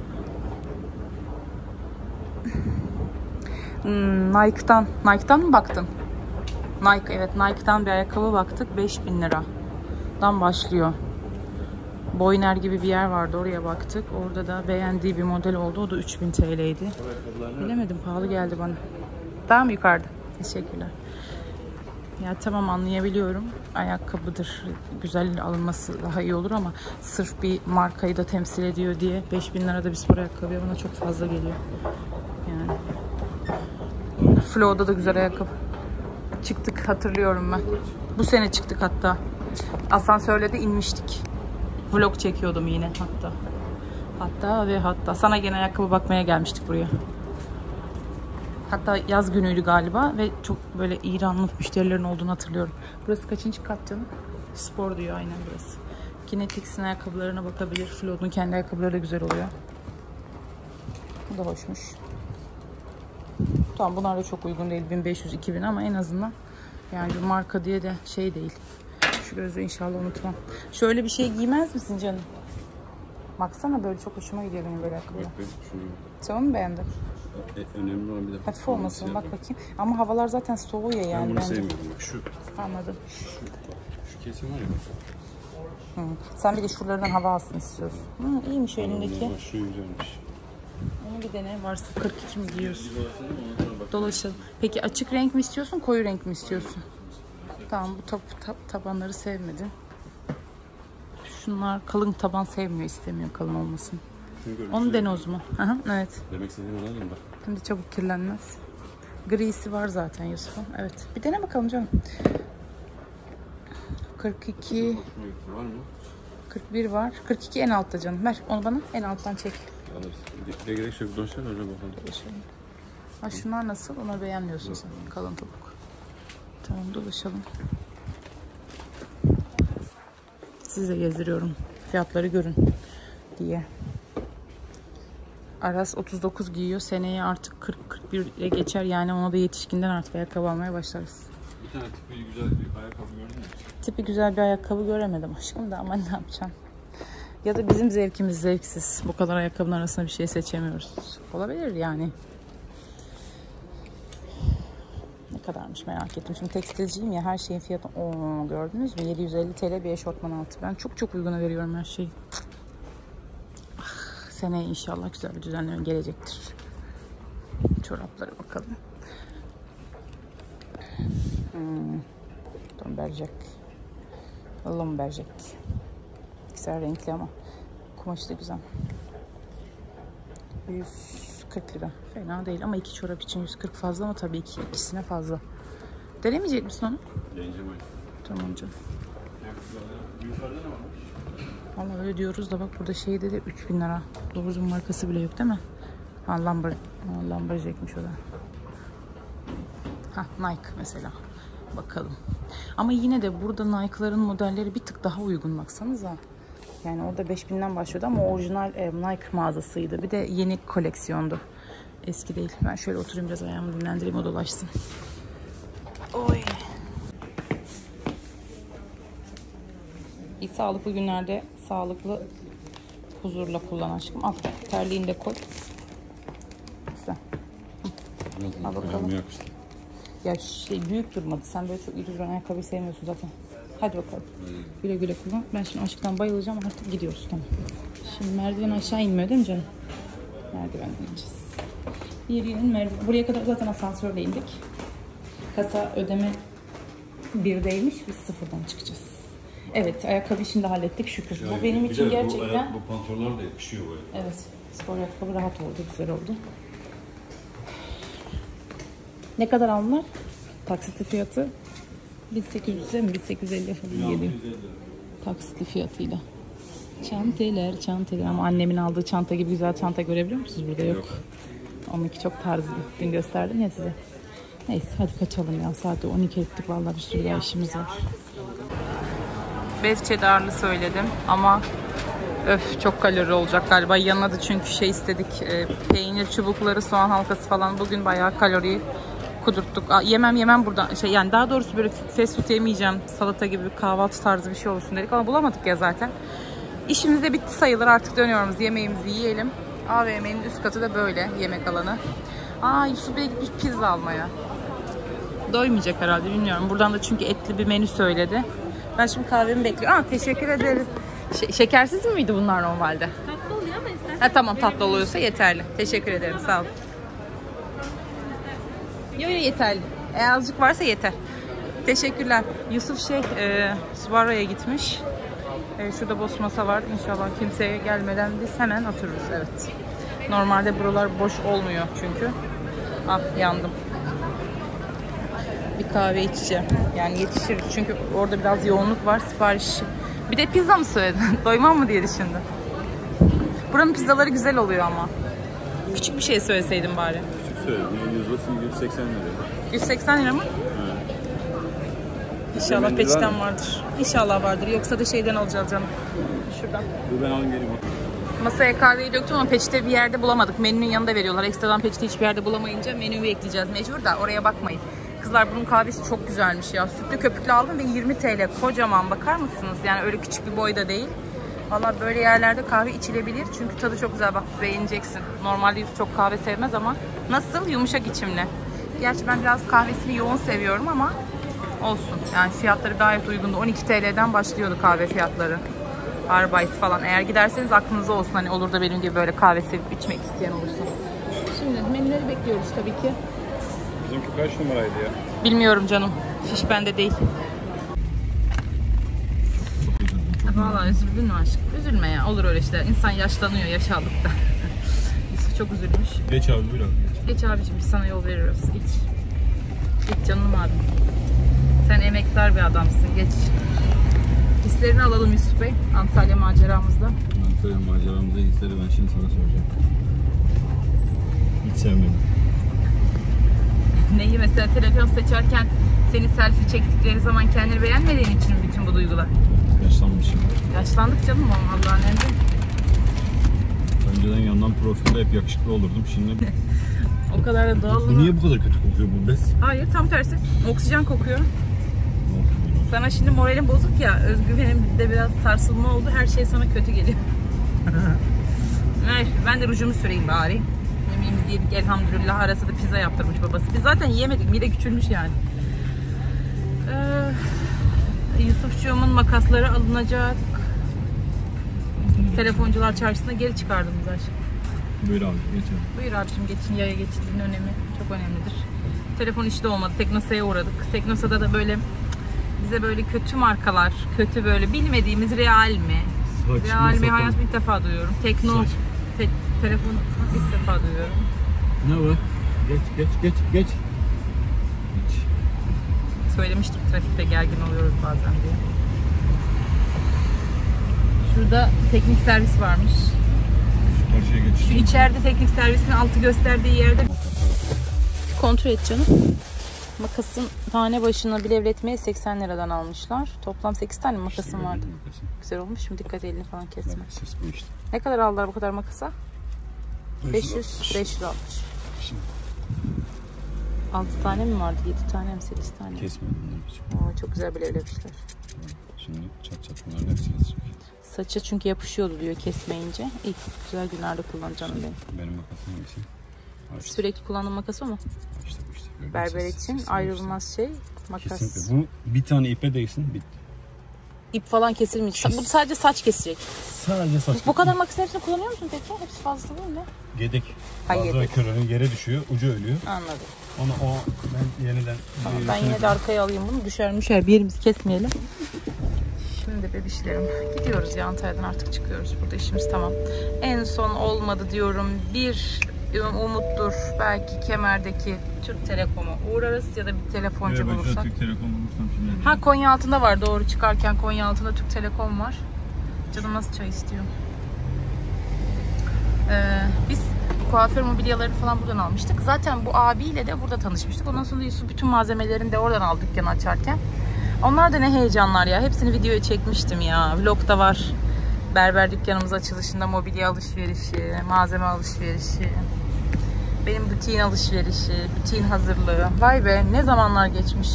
Hmm, Nike'dan. Nike'dan mı baktın? Nike, evet, Nike'dan bir ayakkabı baktık. beş bin liradan başlıyor. Boyner gibi bir yer vardı, oraya baktık. Orada da beğendiği bir model oldu. O da üç bin T L'ydi. Bilemedim, pahalı geldi bana. Daha mı yukarıda? Teşekkürler. Ya tamam, anlayabiliyorum. Ayakkabıdır. Güzel alınması daha iyi olur ama sırf bir markayı da temsil ediyor diye beş bin lirada bir spor ayakkabı bana çok fazla geliyor. Yani. Flo'da da güzel ayakkabı. çıktık, hatırlıyorum ben. Bu sene çıktık hatta. Asansörle de inmiştik. Vlog çekiyordum yine hatta. Hatta ve hatta sana gene ayakkabı bakmaya gelmiştik buraya. Hatta yaz günüydü galiba ve çok böyle İranlı müşterilerin olduğunu hatırlıyorum. Burası kaçıncı kat canım? Spor diyor aynen burası. Kinetics'in ayakkabılarına bakabilir. Flood'un kendi ayakkabıları da güzel oluyor. Bu da hoşmuş. Tamam, bunlar da çok uygun değil. bin beş yüz iki bin ama en azından yani bir marka diye de şey değil. Şu gözü inşallah unutmam. Şöyle bir şey giymez misin canım? Baksana, böyle çok hoşuma gidiyor benim böyle ayakkabılar. Sen onu mu beğendin? E, önemli olan bir de hafif olmasın, bak bakayım. Ama havalar zaten soğuyor yani. Ben bunu bence. sevmiyorum. Bak şu. Anladım. Şu, şu kesim var ya. Hı. Sen bir de şuralardan hava alsın istiyorsun. Hı, iyiymiş elindeki. Bak, şu güzelmiş. Onu bir dene, varsa kırk iki mi giyiyorsun? Dolaşalım. Peki açık renk mi istiyorsun, koyu renk mi istiyorsun? Tamam, bu tab tab tabanları sevmedin. Şunlar kalın taban sevmiyor, istemiyor kalın olmasın. Onu dene o zaman. Aha, evet. Demek istediğim onu alayım bak. Şimdi çabuk kirlenmez. Grisi var zaten Yusuf'un. Evet. Bir dene bakalım canım. kırk iki. Var mı? kırk bir var. kırk iki en altta canım. Ver onu bana. En alttan çek. Alırız. Bir de gerek yok. Dolaşalım öyle bakalım. Dolaşalım. Ha, şunlar nasıl? Ona beğenmiyorsun sen. Kalın topuk. Tamam, dolaşalım. Size gezdiriyorum. Fiyatları görün diye. Aras otuz dokuz giyiyor. Seneye artık kırk kırk bir'e geçer. Yani ona da yetişkinden artık ayakkabı almaya başlarız. Bir tane tipi güzel bir ayakkabı gördün mü? Tipi güzel bir ayakkabı göremedim aşkım da, ama ne yapacağım? Ya da bizim zevkimiz zevksiz. Bu kadar ayakkabının arasında bir şey seçemiyoruz. Olabilir yani. Ne kadarmış merak ettim. Şimdi tekstilciyim ya, her şeyin fiyatı. Oo, gördünüz mü? yedi yüz elli TL bir eşortman altı. Ben çok çok uyguna veriyorum her şeyi. Ah, seneye inşallah güzel bir düzenleme gelecektir. Çoraplara bakalım. Hmm. Domberjek. Lomberjek. Güzel renkli ama kumaşı da güzel. yüz kırk lira. Fena değil ama iki çorap için yüz kırk fazla, ama tabii ki ikisine fazla. Denemeyecek misin onu? Deneyeceğim öyle. Tamam canım. Yukarıda ne varmış? Vallahi öyle diyoruz da bak, burada şeyde de üç bin lira. Doğrucun markası bile yok değil mi? Ha, Lamber, ha, Lamberjek'miş o da. Ha, Nike mesela. Bakalım. Ama yine de burada Nike'ların modelleri bir tık daha uygun, baksanıza. Yani orada beş binden başlıyordu ama orijinal e, Nike mağazasıydı. Bir de yeni koleksiyondu. Eski değil. Ben şöyle oturayım, biraz ayağımı dinlendireyim, o dolaşsın. Oy. İyi, sağlıklı günlerde sağlıklı, huzurla kullan aşkım. Al, terliğini de koy. Güzel. Al bakalım. Ya şey, büyük durmadı. Sen böyle çok iri duran ayakkabıyı sevmiyorsun zaten. Hadi bakalım. Güle güle kullan. Ben şimdi aşktan bayılacağım, artık gidiyoruz, tamam. Şimdi merdiven aşağı inmiyor değil mi canım? Merdiven ineceğiz. Bir yerin merdiven. Buraya kadar zaten asansörle indik. Kasa ödeme birdeymiş. Biz sıfırdan çıkacağız. Evet, ayakkabıyı şimdi hallettik şükür. Ya, bu benim için gerçekten... Bu, ayak, bu pantolonlar da yakışıyor böyle. Evet. Spor ayakkabı rahat oldu. Güzel oldu. Ne kadar aldılar? Taksitli fiyatı bin sekiz yüz mi? bin sekiz yüz elli falan geliyor. Taksitli fiyatıyla. Çanteler, çanteler. Ama annemin aldığı çanta gibi güzel çanta görebiliyor musunuz? Burada yok. Yok. Onunki çok tarzı. Dün gösterdim ya size. Neyse hadi kaçalım ya. Saat on iki ettik. Vallahi bir sürü daha işimiz var. Beef cheddarlı söyledim ama öf, çok kalori olacak galiba. Yanına da çünkü şey istedik. E, peynir çubukları, soğan halkası falan. Bugün bayağı kaloriyi kudurttuk. Aa, yemem yemem buradan. Şey, yani daha doğrusu böyle fast food yemeyeceğim. Salata gibi kahvaltı tarzı bir şey olsun dedik ama bulamadık ya zaten. İşimiz de bitti sayılır, artık dönüyoruz. Yemeğimizi yiyelim. A V M'nin üst katı da böyle yemek alanı. Aa, Yusuf Bey gitmiş pizza almaya. Doymayacak herhalde, bilmiyorum. Buradan da çünkü etli bir menü söyledi. Ben şimdi kahvemi bekliyorum. Aa, teşekkür ederiz. Ş şekersiz miydi bunlar normalde? Tatlı oluyor ama istersen. Ha, tamam, tatlı oluyorsa yeterli. Teşekkür ederim, sağ olun. Yok yok, yeterli. E, azıcık varsa yeter. Teşekkürler. Yusuf şey e, Subaru'ya gitmiş. E, şurada boş masa var. İnşallah kimseye gelmeden biz hemen otururuz. Evet. Normalde buralar boş olmuyor çünkü. Ah, yandım. bir kahve içeceğim. Yani yetişir çünkü orada biraz yoğunluk var. Sipariş. Bir de pizza mı söyledin? Doymam mı diye düşündüm. Buranın pizzaları güzel oluyor ama. Küçük bir şey söyleseydin bari. Küçük söyledim. yüz seksen lira. yüz seksen lira mı? Evet. İnşallah Mendil peçeten var vardır. İnşallah vardır. Yoksa da şeyden alacağız canım. Şuradan. Dur ben alayım geleyim. Masaya kahveyi döktüm ama peçete bir yerde bulamadık. Menünün yanında veriyorlar. Ekstradan peçete hiçbir yerde bulamayınca menüyü ekleyeceğiz mecbur da oraya bakmayın. Kızlar bunun kahvesi çok güzelmiş ya. Sütlü köpüklü aldım ve yirmi TL. Kocaman, bakar mısınız? Yani öyle küçük bir boyda değil. Valla böyle yerlerde kahve içilebilir. Çünkü tadı çok güzel. Bak beğeneceksin. Normalde Yusuf çok kahve sevmez ama nasıl? Yumuşak içimli. Gerçi ben biraz kahvesini yoğun seviyorum ama olsun. Yani fiyatları gayet uygundu. on iki TL'den başlıyordu kahve fiyatları. Arbeit falan. Eğer giderseniz aklınızda olsun. Hani olur da benim gibi böyle kahve sevip içmek isteyen olursa. Şimdi menüleri bekliyoruz tabii ki. Bizimki kaç numaraydı ya? Bilmiyorum canım. Fiş bende değil. Valla üzüldün mü aşkım? Üzülme ya. Olur öyle işte. İnsan yaşlanıyor yaş aldıkta. Yusuf çok üzülmüş. Geç abi buyur abi. Geç abicim, biz sana yol veriyoruz. Geç. Geç canım abim. Sen emektar bir adamsın. Geç. Hislerini alalım Yusuf Bey. Antalya maceramızda. Antalya maceramızda hisleri ben şimdi sana soracağım. Hiç sevmedim. Neyi mesela telefon seçerken seni selfie çektikleri zaman kendini beğenmediğin için mi bütün bu duygular? Yaşlanmışım. Yaşlandık canım Allah'ın emri. Önceden yandan profilde hep yakışıklı olurdum. Şimdi O kadar da doğal mı? niye bu kadar kötü kokuyor bu bez? Hayır, tam tersi. Oksijen kokuyor. Sana şimdi moralim bozuk ya, özgüvenim de biraz sarsılma oldu. Her şey sana kötü geliyor. Evet, ben de rujumu süreyim bari. Yemeğimizi yedik elhamdülillah. Arası da pizza yaptırmış babası. Biz zaten yiyemedik. Mide küçülmüş yani. Ee, Yusufçuğumun makasları alınacak. Telefoncular çarşısına geri çıkardınız aşkım. Buyur abi geçelim. Buyur abicim, geçin. Yaya geçidinin önemi çok önemlidir. Telefon işte olmadı. Teknosa'ya uğradık. Teknosa'da da böyle bize böyle kötü markalar, kötü böyle bilmediğimiz Real mi? Saçma Real mi? sapan. Hayatımda ilk defa duyuyorum. Tekno Saç. te, telefon ilk defa duyuyorum. Ne var? Geç geç geç geç. Geç. Söylemiştik, trafikte gergin oluyoruz bazen diye. Şurada teknik servis varmış. Şu karşıya geç. Şu içeride teknik servisin altı gösterdiği yerde kontrol et canım. Makasın tane başına bilevletmeye seksen liradan almışlar. Toplam sekiz tane makasım İşte vardı. makasın. Güzel olmuş. Şimdi dikkat elini falan kesme. Bak, ses bu işte. Ne kadar aldılar bu kadar makasa? beş yüz, beş yüz almış. Şimdi altı tane mi vardı? yedi tane mi? sekiz tane mi? kesmedim bunları hiç. Oo, çok güzel bilevlemişler. Şimdi çat çat bunların hepsini kesecek. Saça çünkü yapışıyordu diyor kesmeyince. İlk güzel günlerde kullanacağım benim. Benim makasım hangisi? Açtı. Sürekli kullandığım makas mı? İşte bu işte. Gördün mü? Berber Ses- için sesini ayrılmaz şey makas. Kesinlikle. Bu bir tane ipe değsin bitti. İp falan kesilmeyecek. Kes. Bu sadece saç kesecek. Sadece saç. Bu kadar makasın hepsini kullanıyor musun peki? Hepsi fazla değil mi? Yedek. Ha, Bazıları yedek. körünün yere düşüyor, ucu ölüyor. Anladım. Onu o ben yeniden... Tamam, bir ben yine de arkaya alayım bunu. Düşer müşer bir yerimizi kesmeyelim. Şimdi bebişlerim gidiyoruz ya, Antalya'dan artık çıkıyoruz. Burada işimiz tamam. En son olmadı diyorum. Bir umuttur. Belki Kemer'deki Türk Telekom'a uğrarız ya da bir telefoncu Evet, bulursak. Türk Telekom bulursam şimdi. Ha, Konya altında var, doğru, çıkarken Konya altında Türk Telekom var. Canım nasıl çay istiyor. Ee, biz kuaför mobilyaları falan buradan almıştık. Zaten bu abiyle de burada tanışmıştık. Ondan sonra Yusuf bütün malzemelerini de oradan aldı dükkanı açarken. Onlar da ne heyecanlar ya. Hepsini videoya çekmiştim ya. Vlogda var. Berber dükkanımız açılışında mobilya alışverişi, malzeme alışverişi, benim butiğin alışverişi, butiğin hazırlığı. Vay be, ne zamanlar geçmiş.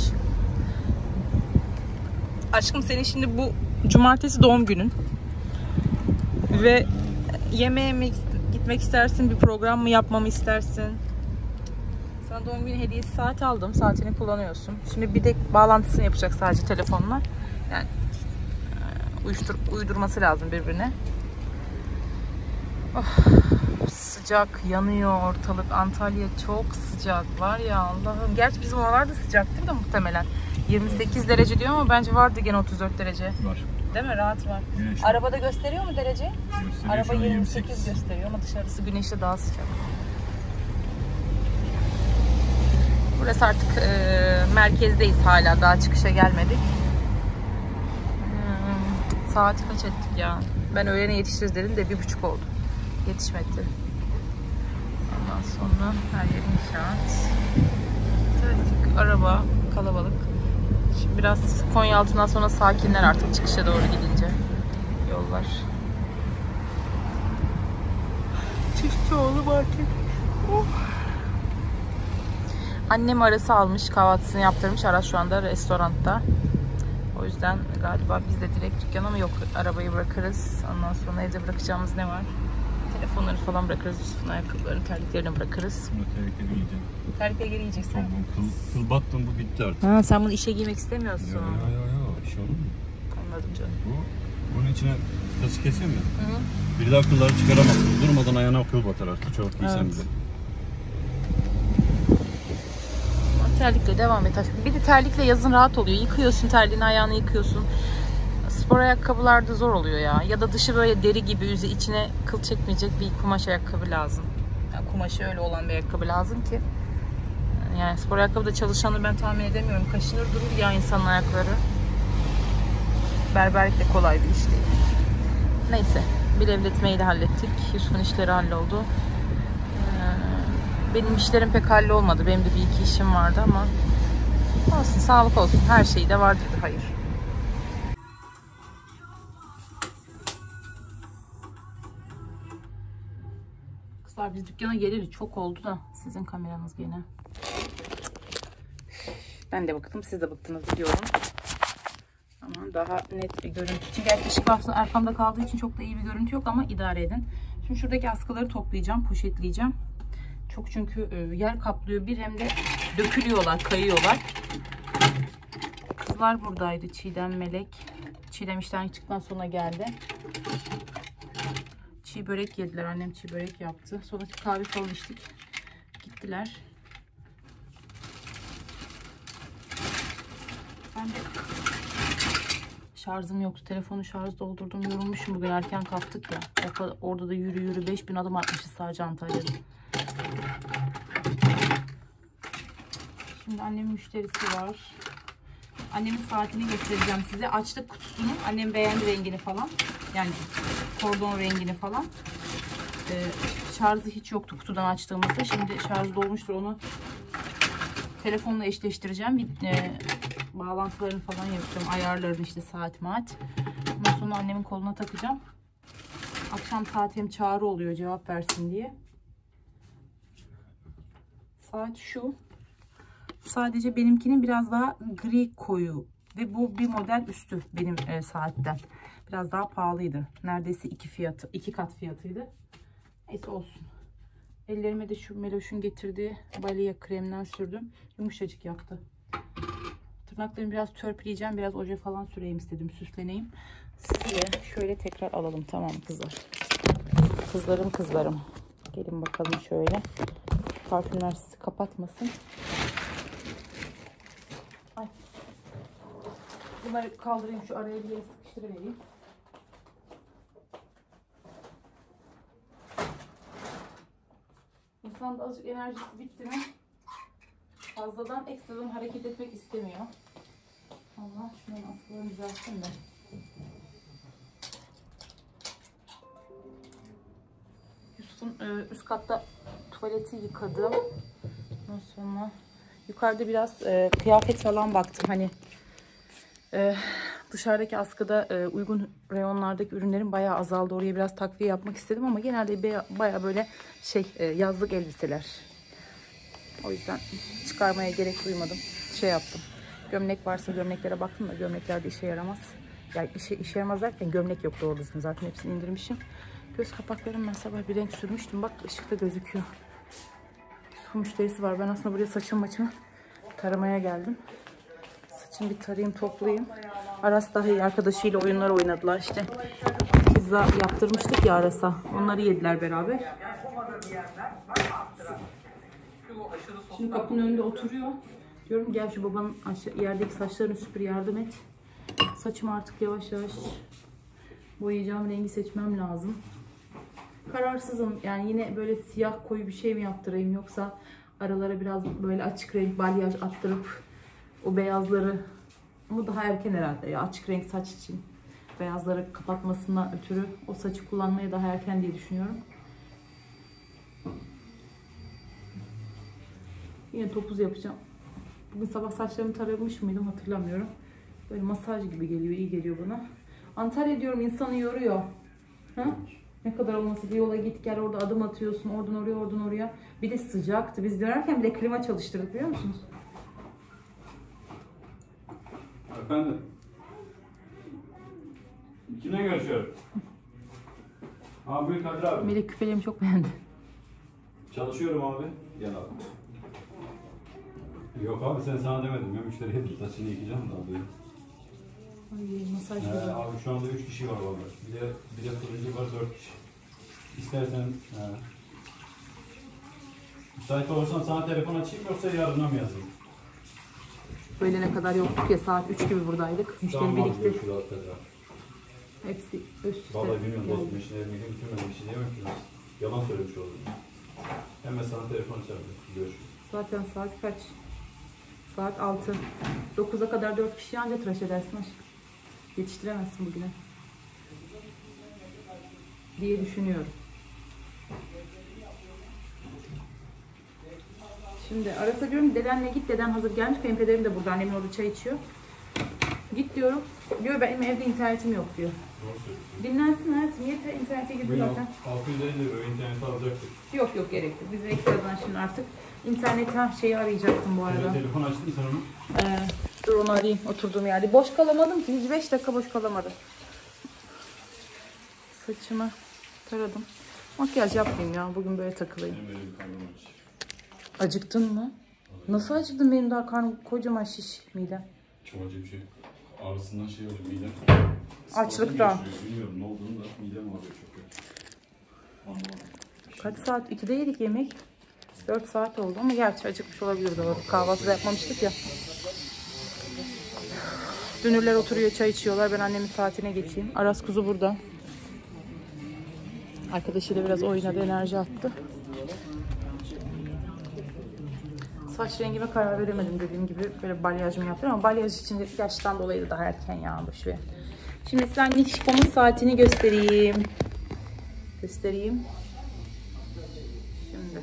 Aşkım, senin şimdi bu cumartesi doğum günün. Ve yemeğe mi gitmek istersin, bir program mı yapmamı istersin? Sana doğum günü hediyesi saat aldım. Saatini kullanıyorsun. Şimdi bir de bağlantısını yapacak sadece telefonla. Yani uyuştur, uydurması lazım birbirine. Oh, sıcak, yanıyor ortalık. Antalya çok sıcak var ya, Allah'ım. Gerçi bizim oralarda sıcaktır da muhtemelen. yirmi sekiz derece diyor ama bence vardı gene otuz dört derece. Var. Değil mi? Rahat var. Güneş. Arabada gösteriyor mu derece? Gösteriyor. Araba Şu an yirmi sekiz gösteriyor ama dışarısı güneşli daha sıcak. Burası artık e, merkezdeyiz hala. Daha çıkışa gelmedik. Hmm, saat kaç ettik ya? Ben öğlene yetişiriz dedim de bir buçuk oldu. Yetişmedi. Ondan sonra her yer inşaat. Trafik, araba, kalabalık. Şimdi biraz Konyaaltı'ndan sonra sakinler artık çıkışa doğru gidince. Yollar. Çiftçioğlu market. Oh. Annem arası almış, kahvaltısını yaptırmış. Aras şu anda restoranda. O yüzden galiba biz de direkt dükkana mı, yok arabayı bırakırız. Ondan sonra evde bırakacağımız ne var? Telefonları falan bırakırız. Yusuf'un ayakkabılarını, terliklerini bırakırız. Terlikleri yiyeceğim. Terlikleri geri yiyeceksin. Tamam, kıl, kıl battım, bu bitti artık. Ha, sen bunu işe giymek istemiyorsun. Ya ya ya ya, iş olur mu? Anladım canım. Bu, bunun içine taşı keseyim mi? Hı hı. Bir daha kılları çıkaramazsın. Durmadan ayağına kıl batar artık, çok giysen Evet. bile. Terlikle devam et. Bir de terlikle yazın rahat oluyor. Yıkıyorsun terliğini, ayağını yıkıyorsun. Spor ayakkabılarda zor oluyor ya. Ya da dışı böyle deri gibi, yüzü içine kıl çekmeyecek bir kumaş ayakkabı lazım. Yani kumaşı öyle olan bir ayakkabı lazım ki. Yani spor ayakkabıda çalışanı ben tahmin edemiyorum. Kaşınır durur ya insanın ayakları. Berberlik de kolay bir iş değil. Neyse. Bilevletmeyi de hallettik. Yusuf'un işleri halloldu. Benim işlerim pek hallolmadı. Benim de bir iki işim vardı ama olsun, sağlık olsun. Her şeyi de vardır, hayır. Kızlar biz dükkana geliri çok oldu da sizin kameranız gene. Ben de bıktım, siz de bıktınız biliyorum. Ama daha net bir görüntü. Çünkü ışık aslında arkamda kaldığı için çok da iyi bir görüntü yok ama idare edin. Şimdi şuradaki askıları toplayacağım, poşetleyeceğim. Çok çünkü yer kaplıyor bir, hem de dökülüyorlar, kayıyorlar. Kızlar buradaydı. Çiğdem, Melek. Çiğdem işten çıktıktan sonra geldi. Çiğ börek yediler. Annem çiğ börek yaptı. Sonra kahve falan içtik. Gittiler. Ben de şarjım yoktu. Telefonu şarj doldurdum. Yorulmuşum. Bugün erken kalktık ya. Orada da yürü yürü beş bin adım atmışız sadece Antalya'da. Şimdi annemin müşterisi var. Annemin saatini göstereceğim size. Açtık kutusunu. Annem beğendi rengini falan. Yani kordon rengini falan. Ee, şarjı hiç yoktu kutudan açtığımızda. Şimdi şarj dolmuştur, onu telefonla eşleştireceğim. Bir, e, bağlantılarını falan yapacağım. Ayarlarını, işte saat maat. Ondan sonra annemin koluna takacağım. Akşam saat hem çağrı oluyor cevap versin diye. Saat şu. Sadece benimkinin biraz daha gri koyu ve bu bir model üstü benim e, saatten. Biraz daha pahalıydı. Neredeyse iki fiyatı, iki kat fiyatıydı. Neyse olsun. Ellerime de şu Meloş'un getirdiği balya kremden sürdüm. Yumuşacık yaptı. Tırnaklarımı biraz törpüleyeceğim. Biraz oje falan süreyim istedim. Süsleneyim. Sizi de şöyle tekrar alalım. Tamam kızlar. Kızlarım kızlarım. Gelin bakalım şöyle. Parfümler sizi kapatmasın. Ay. Bunları kaldırayım, şu araya bir yere sıkıştırıvereyim. İnsanda azıcık enerjisi bitti mi fazladan ekstradan hareket etmek istemiyor. Allah şunun askılarını düzeltsin de. Yusuf'un e, üst katta tuvaleti yıkadım. Ondan sonra yukarıda biraz e, kıyafet falan baktım. Hani e, dışarıdaki askıda e, uygun reyonlardaki ürünlerin bayağı azaldı. Oraya biraz takviye yapmak istedim ama genelde baya, bayağı böyle şey e, yazlık elbiseler. O yüzden çıkarmaya gerek duymadım. Şey yaptım. Gömlek varsa gömleklere baktım da gömleklerde işe yaramaz. Yani işe, işe yaramaz derken gömlek yok doğru düzgün. Zaten hepsini indirmişim. Göz kapaklarım ben sabah bir renk sürmüştüm. Bak ışıkta gözüküyor. Su müşterisi var. Ben aslında buraya saçım maçımı taramaya geldim. Saçımı bir tarayayım, toplayayım. Aras daha iyi arkadaşıyla oyunlar oynadılar işte. Pizza yaptırmıştık ya Aras'a. Onları yediler beraber. Şimdi kapının önünde oturuyor. Diyorum gel şu babanın yerdeki saçlarını süpür, yardım et. Saçımı artık yavaş yavaş boyayacağım, rengi seçmem lazım. Kararsızım. Yani yine böyle siyah koyu bir şey mi yaptırayım, yoksa aralara biraz böyle açık renk balyaj attırıp o beyazları, ama daha erken herhalde ya, açık renk saç için. Beyazları kapatmasından ötürü o saçı kullanmaya daha erken diye düşünüyorum. Yine topuz yapacağım. Bugün sabah saçlarımı taramış mıydım hatırlamıyorum. Böyle masaj gibi geliyor, iyi geliyor bana. Antalya diyorum, insanı yoruyor. Ha? Ne kadar olmasa bir yola git gel, orada adım atıyorsun, oradan oraya, oradan oraya. Bir de sıcaktı. Biz dönerken bile klima çalıştırdık, biliyor musunuz? Efendim? Kimle görüşüyorum? Abi buyur Kadir abi. Melek küpelerimi çok beğendi. Çalışıyorum abi. Gel abi. Yok abi sen sana demedim ya, müşteriye saçını yıkayacağım da abi. Ay masaj Ee, gibi. abi şu anda üç kişi var vallahi. Bir de bir de fırıncı var, dört kişi. İstersen he. Müsait olursan sana telefon açayım, yoksa yarına mı yazayım? Öğlene kadar yoktuk ya, saat üç gibi buradaydık. Müşteri Tamam abi, birlikte. görüşürüz abi tekrar. Hepsi üst üste. Vallahi bilmiyorum geldi. dostum, işine yemeğini bitirmedim, bir şey diyemem ki. Yalan söylemiş olurum. Hemen sana telefon açarım. Görüşürüz. Zaten saat kaç? Saat altı. dokuza kadar dört kişi anca tıraş edersin aşkım. Yetiştiremezsin bugüne diye düşünüyorum. Şimdi arasa diyorum dedenle git, deden hazır gelmiş. Benim pederim de burada, annemin orada çay içiyor. Git diyorum. Diyor benim evde internetim yok diyor. Dinlensin hayatım, yeter, internete girdi zaten. altı yüz elli lira interneti alacaktık. Yok yok, gerek yok. Biz ekstradan şimdi artık internet ha, şeyi arayacaktım bu arada. Evet, telefon açtın mı sen onu? Ee, dur onu arayayım oturduğum yerde. Boş kalamadım ki, yüz beş dakika boş kalamadım. Saçımı taradım. Makyaj yapmayayım ya, bugün böyle takılayım. Benim böyle bir karnım aç. Acıktın mı? Nasıl acıktın, benim daha karnım kocaman şiş midem. Çok acı bir şey. Ağrısından şey oluyor, midem. Açlıktan. Bilmiyorum ne olduğunu da, midem ağrıyor çok kötü. Anlamadım. Kaç saat? ikide yedik yemek. dört saat oldu ama gerçi acıkmış olabilir doğru. Kahvaltı da yapmamıştık ya. Dünürler oturuyor, çay içiyorlar. Ben annemin saatine geçeyim. Aras kuzu burada. Arkadaşıyla biraz oynadı, enerji attı. Saç rengime karar veremedim dediğim gibi. Böyle balyajımı yaptım ama balyaj için de yaştan dolayı da daha erken ya, boşver. Şimdi size Nişko'nun saatini göstereyim. Göstereyim. Şimdi.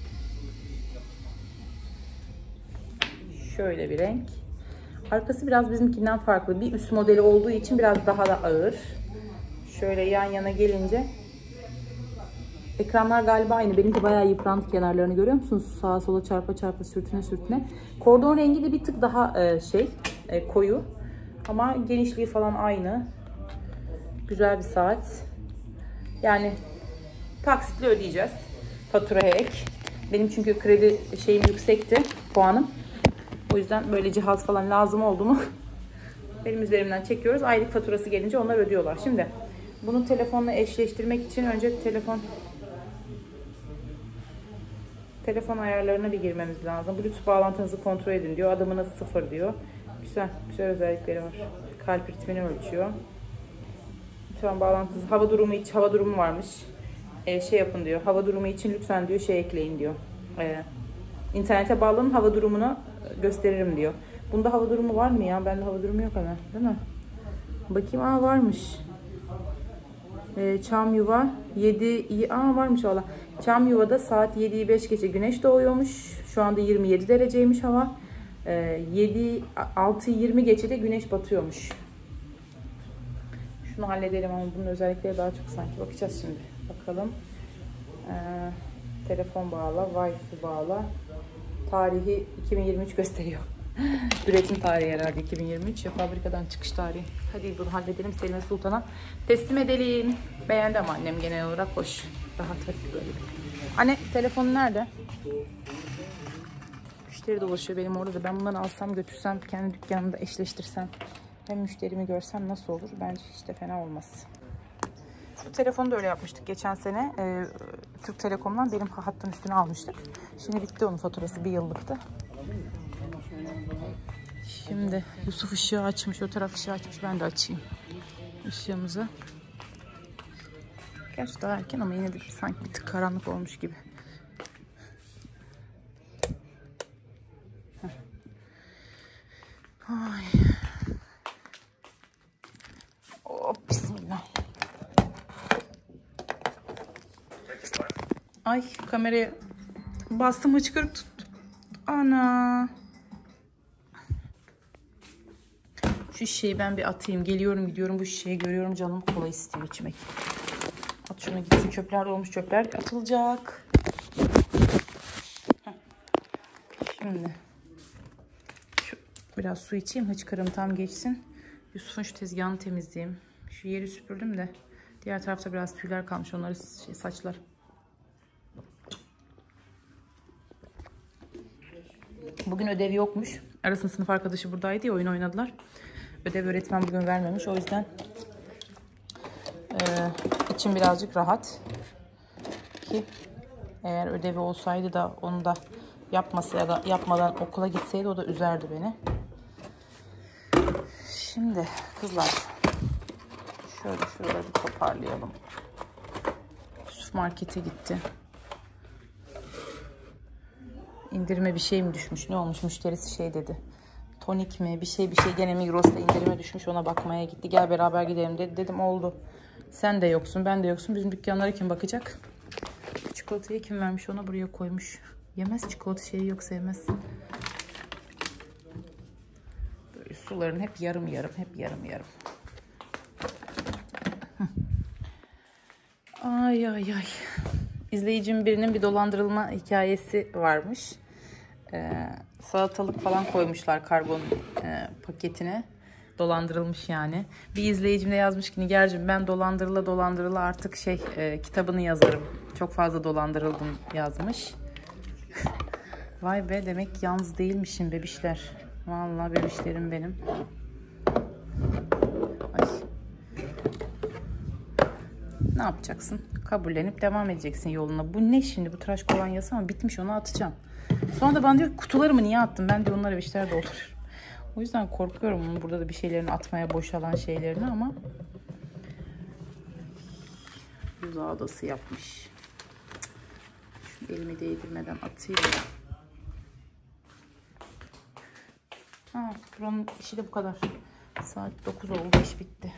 Şöyle bir renk. Arkası biraz bizimkinden farklı. Bir üst modeli olduğu için biraz daha da ağır. Şöyle yan yana gelince. Ekranlar galiba aynı. Benimki bayağı yıprandı, kenarlarını görüyor musunuz? Sağa sola çarpa çarpa, sürtüne sürtüne. Kordon rengi de bir tık daha e, şey e, koyu. Ama genişliği falan aynı. Güzel bir saat. Yani taksitle ödeyeceğiz. Faturaya ek. Benim çünkü kredi şeyim yüksekti, puanım. O yüzden böyle cihaz falan lazım oldu mu benim üzerimden çekiyoruz. Aylık faturası gelince onlar ödüyorlar. Şimdi bunu telefonla eşleştirmek için önce telefon telefon ayarlarına bir girmemiz lazım. Bluetooth bağlantınızı kontrol edin diyor. Adımınız sıfır diyor. Güzel, güzel özellikleri var. Kalp ritmini ölçüyor. Lütfen bağlantınız, hava durumu hiç hava durumu varmış. Ee, şey yapın diyor. Hava durumu için lütfen diyor şey ekleyin diyor. Ee, internete bağlanın, hava durumunu gösteririm diyor. Bunda hava durumu var mı ya? Bende hava durumu yok ama, değil mi? Bakayım, aa varmış. Ee, Çamyuva yedi, aa varmış valla. Çamyuva'da saat yediyi beş geçe güneş doğuyormuş. Şu anda yirmi yedi dereceymiş hava. Ee, yedi, altı yirmi geçe de güneş batıyormuş. Şunu halledelim ama bunun özellikleri daha çok sanki. Bakacağız şimdi. Bakalım. Ee, telefon bağla, Wi-Fi bağla. Tarihi iki bin yirmi üç gösteriyor. Üretim tarihi herhalde iki bin yirmi üç ya, fabrikadan çıkış tarihi. Hadi bunu halledelim, Selime Sultan'a teslim edelim. Beğendi ama annem genel olarak hoş. Rahat hafif böyle. Anne telefonun nerede? Müşteri dolaşıyor benim orada da. Ben bunları alsam götürsem kendi dükkanımda eşleştirsem hem müşterimi görsem nasıl olur? Bence hiç de fena olmaz. Bu telefonu da öyle yapmıştık geçen sene. Ee, Türk Telekom'dan benim hattın üstüne almıştık. Şimdi bitti onun faturası, bir yıllıktı. Şimdi Yusuf ışığı açmış, o taraf ışığı açmış. Ben de açayım ışığımızı. Gerçi daha erken ama yine de sanki bir tık karanlık olmuş gibi. Heh. Ay. Hop, bismillah. Ay, kameraya bastım, hıçkırık tuttu. Ana. Şu şişeyi ben bir atayım. Geliyorum gidiyorum, bu şişeyi görüyorum, canım kola istiyor içmek. At şunu gitsin, çöpler olmuş, çöpler atılacak. Heh. Şimdi şu biraz su içeyim, hıçkırığım tam geçsin. Yusuf'un şu tezgahını temizleyeyim. Şu yeri süpürdüm de diğer tarafta biraz tüyler kalmış, onları şey, saçlar. Bugün ödev yokmuş. Aras'ın sınıf arkadaşı buradaydı ya, oyun oynadılar. Ödev öğretmen bugün vermemiş. O yüzden e, içim birazcık rahat. Ki eğer ödevi olsaydı da onu da yapmasa ya da yapmadan okula gitseydi, o da üzerdi beni. Şimdi kızlar şöyle şöyle bir toparlayalım. Yusuf markete gitti. İndirime bir şey mi düşmüş? Ne olmuş? Müşterisi şey dedi. Tonik mi? Bir şey bir şey. Gene Migros'ta indirime düşmüş. Ona bakmaya gitti. Gel beraber gidelim dedi. Dedim oldu. Sen de yoksun. Ben de yoksun. Bizim dükkanlara kim bakacak? Çikolatayı kim vermiş? Ona buraya koymuş. Yemez çikolata, şeyi yok, sevmez. Böyle suların hep yarım yarım. Hep yarım yarım. Ay ay ay. İzleyicim birinin bir dolandırılma hikayesi varmış. Ee, salatalık falan koymuşlar karbon e, paketine. Dolandırılmış yani. Bir izleyicim de yazmış ki Nigar'cığım ben dolandırıla dolandırıla artık şey e, kitabını yazarım. Çok fazla dolandırıldım yazmış. Vay be, demek yalnız değilmişim bebişler. Vallahi bebişlerim benim. Ay. Ne yapacaksın? Kabullenip devam edeceksin yoluna. Bu ne şimdi? Bu tıraş kolonyası ama bitmiş, onu atacağım. Sonra da bana diyor kutularımı niye attım? Ben de onlara bişler doldururum. O yüzden korkuyorum burada da bir şeylerini atmaya, boşalan şeylerini, ama yüz ağdası yapmış. Şu elimi değdirmeden atayım. Ha, buranın işi de bu kadar. Saat dokuz oldu, iş bitti.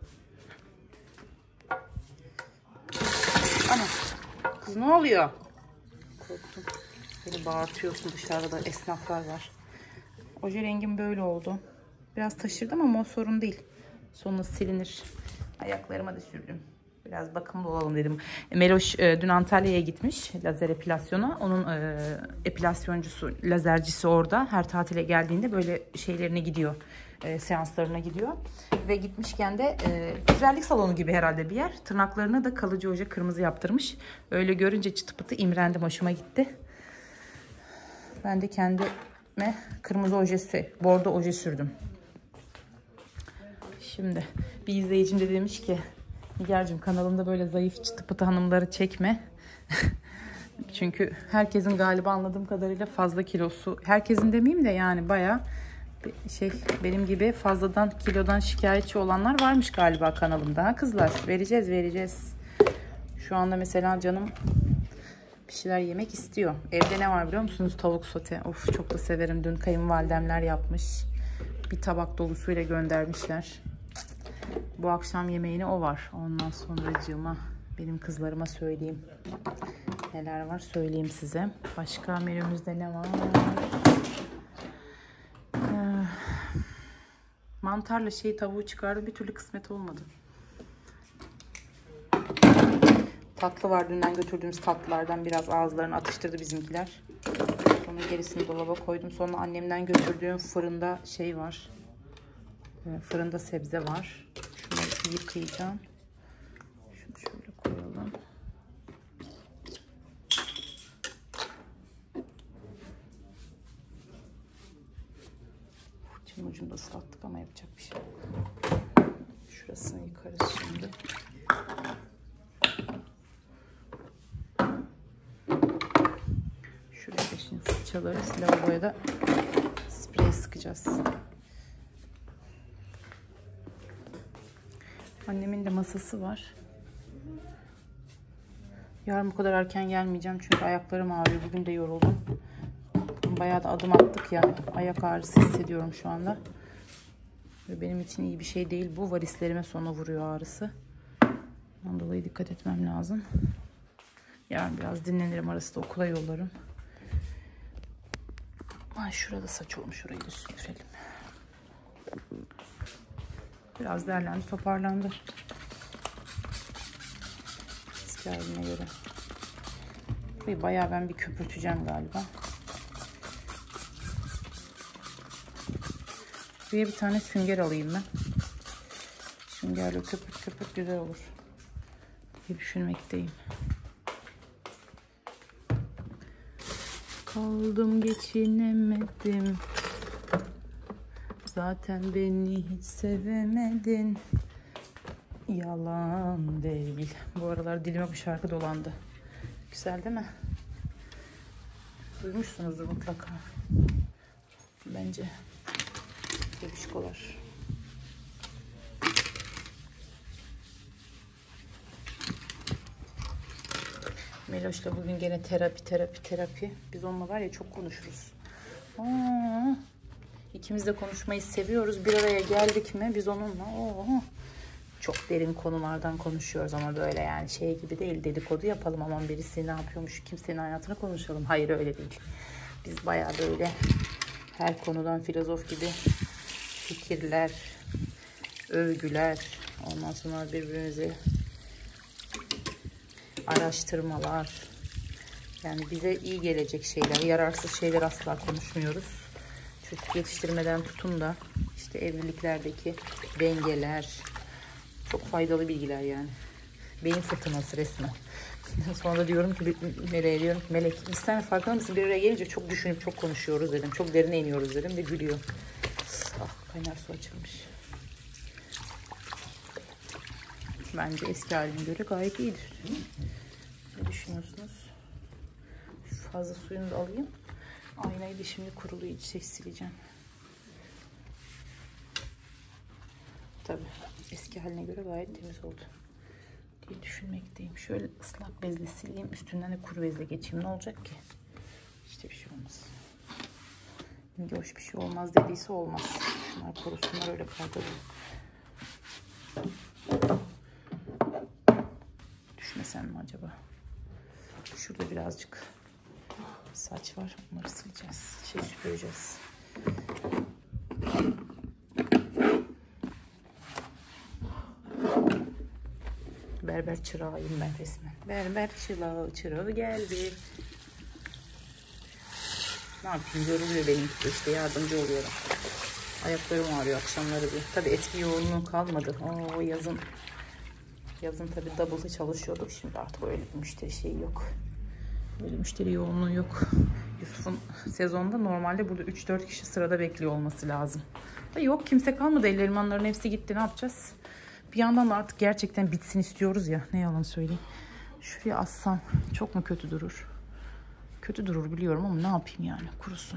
Ana, kız ne oluyor? Korktum. Beni bağırtıyorsun, dışarıda da esnaflar var. Oje rengim böyle oldu. Biraz taşırdım ama o sorun değil. Sonra silinir. Ayaklarıma da sürdüm. Biraz bakımlı olalım dedim. Meloş e, dün Antalya'ya gitmiş lazer epilasyona. Onun e, epilasyoncusu, lazercisi orada. Her tatile geldiğinde böyle şeylerine gidiyor. E, seanslarına gidiyor. Ve gitmişken de e, güzellik salonu gibi herhalde bir yer. Tırnaklarına da kalıcı oje kırmızı yaptırmış. Öyle görünce çıtı pıtı imrendim. Hoşuma gitti. Ben de kendime kırmızı oje, bordo oje sürdüm. Şimdi bir izleyicim de demiş ki Nigar'cığım kanalında böyle zayıf çıtı pıtı hanımları çekme. Çünkü herkesin galiba anladığım kadarıyla fazla kilosu, herkesin demeyeyim de yani bayağı şey, benim gibi fazladan kilodan şikayetçi olanlar varmış galiba kanalımda. Ha kızlar, vereceğiz vereceğiz. Şu anda mesela canım bir şeyler yemek istiyor. Evde ne var biliyor musunuz? Tavuk sote. Of, çok da severim. Dün kayınvalidemler yapmış. Bir tabak dolusuyla göndermişler. Bu akşam yemeğine o var. Ondan sonracığıma, benim kızlarıma söyleyeyim. Neler var söyleyeyim size. Başka menümüzde ne var? Ee, mantarla şey tavuğu çıkardım. Bir türlü kısmet olmadı. Tatlı var. Dünden götürdüğümüz tatlılardan biraz ağızlarını atıştırdı bizimkiler. Sonra gerisini dolaba koydum. Sonra annemden götürdüğüm fırında şey var. Fırında sebze var. Şunları yıkayacağım. Şunu şöyle koyalım. Fırçanın ucunda ıslattık ama yapacak bir şey yok. Şurasını yıkarız şimdi. Şuraya da şimdi fırçalarız. Lavaboya da sprey sıkacağız. Annemin de masası var. Yarın bu kadar erken gelmeyeceğim çünkü ayaklarım ağrıyor. Bugün de yoruldum. Bayağı da adım attık ya. Ayak ağrısı hissediyorum şu anda. Ve benim için iyi bir şey değil bu. Varislerime sonra vuruyor ağrısı. Ondan dolayı dikkat etmem lazım. Yarın biraz dinlenirim, arası da okula yollarım. Ay şurada saç olmuş, orayı da süpürelim. Biraz derlendi, toparlandı. Eski haline göre. Burayı bayağı ben bir köpürteceğim galiba. Buraya bir tane sünger alayım ben. Süngerle köpürt köpürt güzel olur diye düşünmekteyim. Kaldım geçinemedim. Zaten beni hiç sevemedin. Yalan değil. Bu aralar dilime bu şarkı dolandı. Güzel değil mi? Duymuşsunuzdur mutlaka. Bence bebişkolar. Meloş'la bugün gene terapi terapi terapi. Biz onunla var ya çok konuşuruz. Aa, ikimiz de konuşmayı seviyoruz. Bir araya geldik mi biz onunla oo, çok derin konulardan konuşuyoruz ama böyle yani şey gibi değil, dedikodu yapalım aman birisi ne yapıyormuş kimsenin hayatını konuşalım. Hayır öyle değil. Biz bayağı böyle her konudan filozof gibi fikirler, övgüler, ondan sonra birbirimizi araştırmalar, yani bize iyi gelecek şeyler, yararsız şeyler asla konuşmuyoruz. Çocuk yetiştirmeden tutun da işte evliliklerdeki dengeler, çok faydalı bilgiler yani. Beyin fırtınası resmen. Sonra da diyorum ki Melek'e diyorum ki Melek biz sen farkında mısın, bir araya gelince çok düşünüp çok konuşuyoruz dedim. Çok derine iniyoruz dedim ve gülüyor. Ah, kaynar su açılmış. Bence eski haline göre gayet iyidir. Ne düşünüyorsunuz? Şu fazla suyunu da alayım. Aynayı da şimdi kurulu iyice sileceğim. Tabii eski haline göre gayet temiz oldu diye düşünmekteyim. Şöyle ıslak bezle sileyim. Üstünden de kuru bezle geçeyim. Ne olacak ki? İşte bir şey olmaz. Hoş bir şey olmaz dediyse olmaz. Şunlar korusunlar, öyle kaydırıyor. Düşmesem mi acaba? Şurada birazcık saç var. Onları sileceğiz. Şey süpüreceğiz. Berber çırağıyım ben resmen. Berber çırağı, çırağı geldi. Ne yapayım, yoruluyor benimki, işte yardımcı oluyorum. Ayaklarım ağrıyor akşamları bir. Tabii eski yoğunluğum kalmadı. Oo, yazın yazın tabii double'da çalışıyorduk. Şimdi artık öyle bir müşteri şeyi yok. Böyle müşteri yoğunluğu yok. Yusuf'un sezonda normalde burada üç dört kişi sırada bekliyor olması lazım. Da yok, kimse kalmadı. El elmanların hepsi gitti. Ne yapacağız? Bir yandan da artık gerçekten bitsin istiyoruz ya. Ne yalan söyleyeyim. Şuraya assam çok mu kötü durur? Kötü durur biliyorum ama ne yapayım yani, kurusun.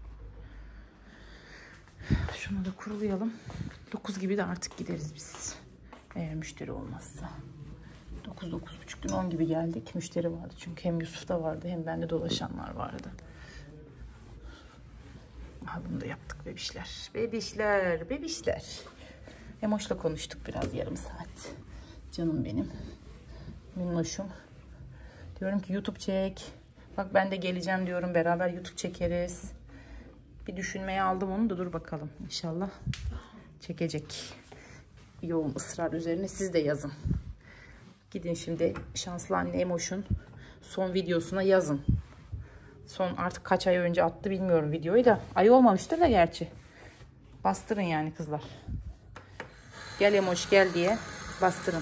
Şunu da kurulayalım. dokuz gibi de artık gideriz biz. Eğer müşteri olmazsa. dokuz dokuz buçuk dün on gibi geldik. Müşteri vardı çünkü hem Yusuf'ta vardı hem bende dolaşanlar vardı. Aha, bunu da yaptık bebişler. Bebişler, bebişler. Emoş'la konuştuk biraz, yarım saat. Canım benim. Minnoşum. Diyorum ki YouTube çek. Bak ben de geleceğim diyorum. Beraber YouTube çekeriz. Bir düşünmeye aldım onu da, dur bakalım. İnşallah çekecek. Yoğun ısrar üzerine siz de yazın. Gidin şimdi Şanslı Anne Emoş'un son videosuna yazın. Son artık kaç ay önce attı bilmiyorum videoyu da. Ay olmamıştır da gerçi. Bastırın yani kızlar. Gel Emoş gel diye bastırın.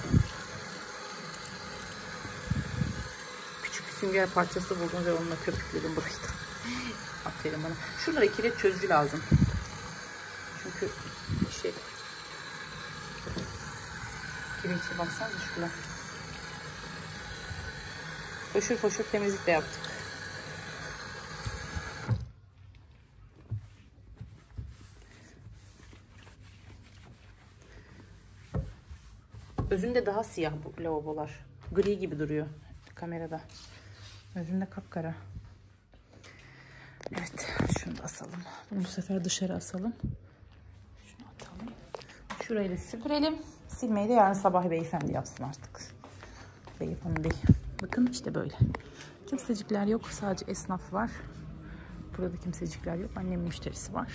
Küçük bir sünger parçası buldum ve onunla köpükledim burayı da. Aferin bana. Şunlara kireç çözücü lazım. Çünkü şey, kireçe baksanıza şurada. Foşur foşur temizlik de yaptık. Özünde daha siyah bu lavabolar. Gri gibi duruyor kamerada. Özünde kapkara. Evet, şunu da asalım. Bunu bu sefer dışarı asalım. Şunu atalım. Şurayı da süpürelim. Silmeyi de yarın sabah beyefendi yapsın artık. Beyefendi. Bakın işte böyle. Kimsecikler yok. Sadece esnaf var. Burada kimsecikler yok. Annemin müşterisi var.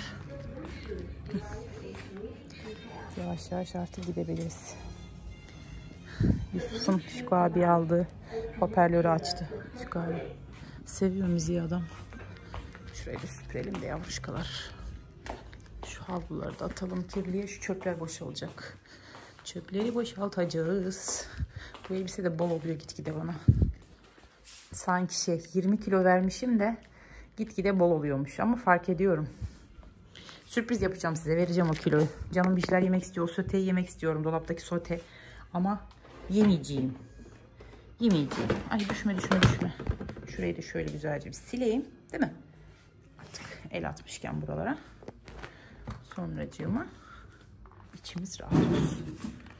Yavaş yavaş artık gidebiliriz. Yusuf'un Şükrü abi aldı. Hoparlörü açtı. Şükrü abi. Seviyor müziği adam. Şurayı da süpürelim de yavruşkalar. Şu havluları da atalım kirliye. Şu çöpler boşalacak. Çöpleri boşaltacağız. Bu elbise de bol oluyor gitgide bana. Sanki şey yirmi kilo vermişim de gitgide bol oluyormuş ama fark ediyorum. Sürpriz yapacağım size. Vereceğim o kiloyu. Canım bir şeyler yemek istiyor. O soteyi yemek istiyorum. Dolaptaki sote. Ama yemeyeceğim. Yemeyeceğim. Ay düşme düşme düşme. Şurayı da şöyle güzelce bir sileyim. Değil mi? Artık el atmışken buralara. Sonracığıma içimiz rahat olsun.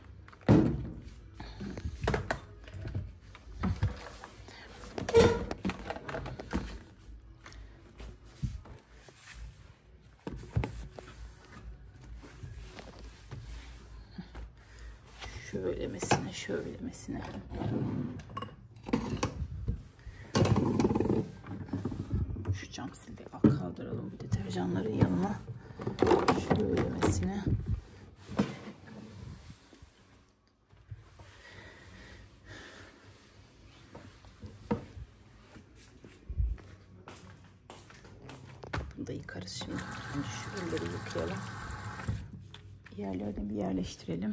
Şöylemesine, şöylemesine. Şu cam sildi. Kaldıralım bu deterjanların yanına. Şöylemesine. Bunu da yıkarız şimdi. Şimdi şu elleri yıkayalım. Yerlerden bir yerleştirelim.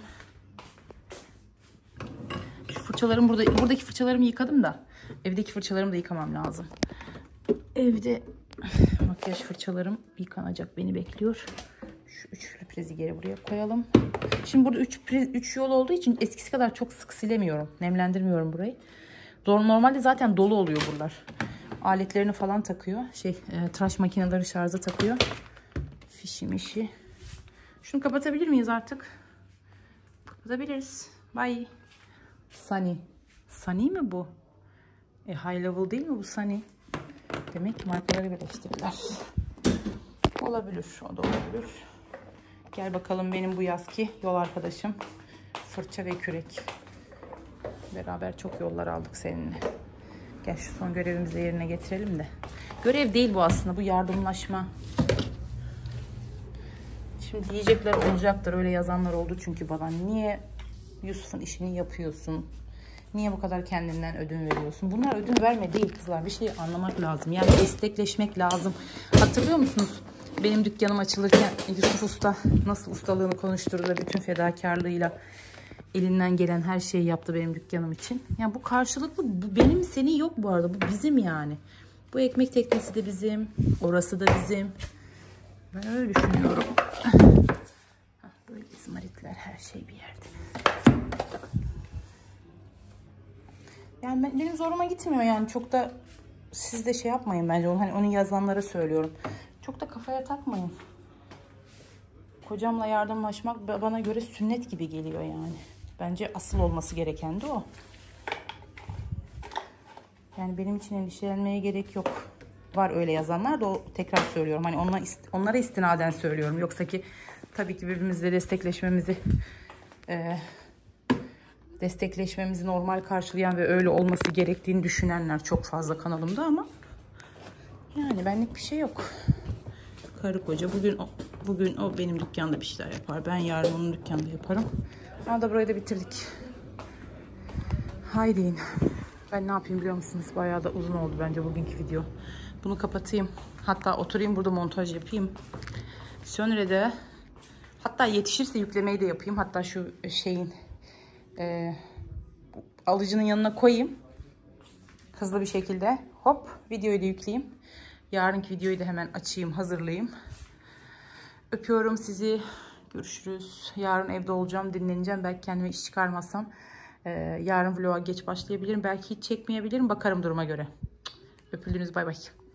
Şu fırçalarım burada, buradaki fırçalarımı yıkadım da evdeki fırçalarımı da yıkamam lazım. Evde makyaj fırçalarım yıkanacak, beni bekliyor. Şu üçlü prizi geri buraya koyalım. Şimdi burada üç, priz, üç yol olduğu için eskisi kadar çok sık silemiyorum. Nemlendirmiyorum burayı. Normalde zaten dolu oluyor buralar. Aletlerini falan takıyor. Şey, e, tıraş makineleri şarja takıyor. Fişi mişi. Şunu kapatabilir miyiz artık? Kapatabiliriz. Bye. Sunny. Sunny mi bu? E, high level değil mi bu Sunny? Demek ki markaları birleştirdiler. Olabilir. O da olabilir. Gel bakalım benim bu yazki yol arkadaşım. Fırça ve kürek. Beraber çok yollar aldık seninle. Gel şu son görevimizi de yerine getirelim de. Görev değil bu aslında. Bu yardımlaşma. Şimdi diyecekler olacaktır. Öyle yazanlar oldu çünkü bana. Niye Yusuf'un işini yapıyorsun? Niye bu kadar kendinden ödün veriyorsun? Bunlar ödün verme değil kızlar. Bir şeyi anlamak lazım. Yani destekleşmek lazım. Hatırlıyor musunuz? Benim dükkanım açılırken Yusuf Usta nasıl ustalığını konuşturdu da bütün fedakarlığıyla elinden gelen her şeyi yaptı benim dükkanım için. Yani bu karşılıklı. Bu benim, senin yok bu arada. Bu bizim yani. Bu ekmek teknesi de bizim. Orası da bizim. Ben öyle düşünüyorum. Böyle izmaritler, her şey bir yerde. Yani ben, benim zoruma gitmiyor yani. Çok da siz de şey yapmayın bence. Onu, hani onu yazanlara söylüyorum. Çok da kafaya takmayın. Kocamla yardımlaşmak bana göre sünnet gibi geliyor yani. Bence asıl olması gereken de o. Yani benim için endişelenmeye gerek yok. Var öyle yazanlar da, o tekrar söylüyorum. Hani onlara, onlara istinaden söylüyorum. Yoksa ki tabii ki birbirimizle destekleşmemizi e, destekleşmemizi normal karşılayan ve öyle olması gerektiğini düşünenler çok fazla kanalımda ama yani benlik bir şey yok. Karı koca bugün o, bugün o benim dükkanda bir şeyler yapar. Ben yarın onun dükkanda yaparım. Ama da burayı da bitirdik. Haydi. Ben ne yapayım biliyor musunuz? Bayağı da uzun oldu bence bugünkü video. Bunu kapatayım. Hatta oturayım burada montaj yapayım. Sonra da hatta yetişirse yüklemeyi de yapayım. Hatta şu şeyin e, alıcının yanına koyayım. Hızlı bir şekilde. Hop videoyu da yükleyeyim. Yarınki videoyu da hemen açayım, hazırlayayım. Öpüyorum sizi. Görüşürüz. Yarın evde olacağım, dinleneceğim. Belki kendime iş çıkarmazsam e, yarın vloga geç başlayabilirim. Belki hiç çekmeyebilirim. Bakarım duruma göre. Öpüldünüz. Bay bay.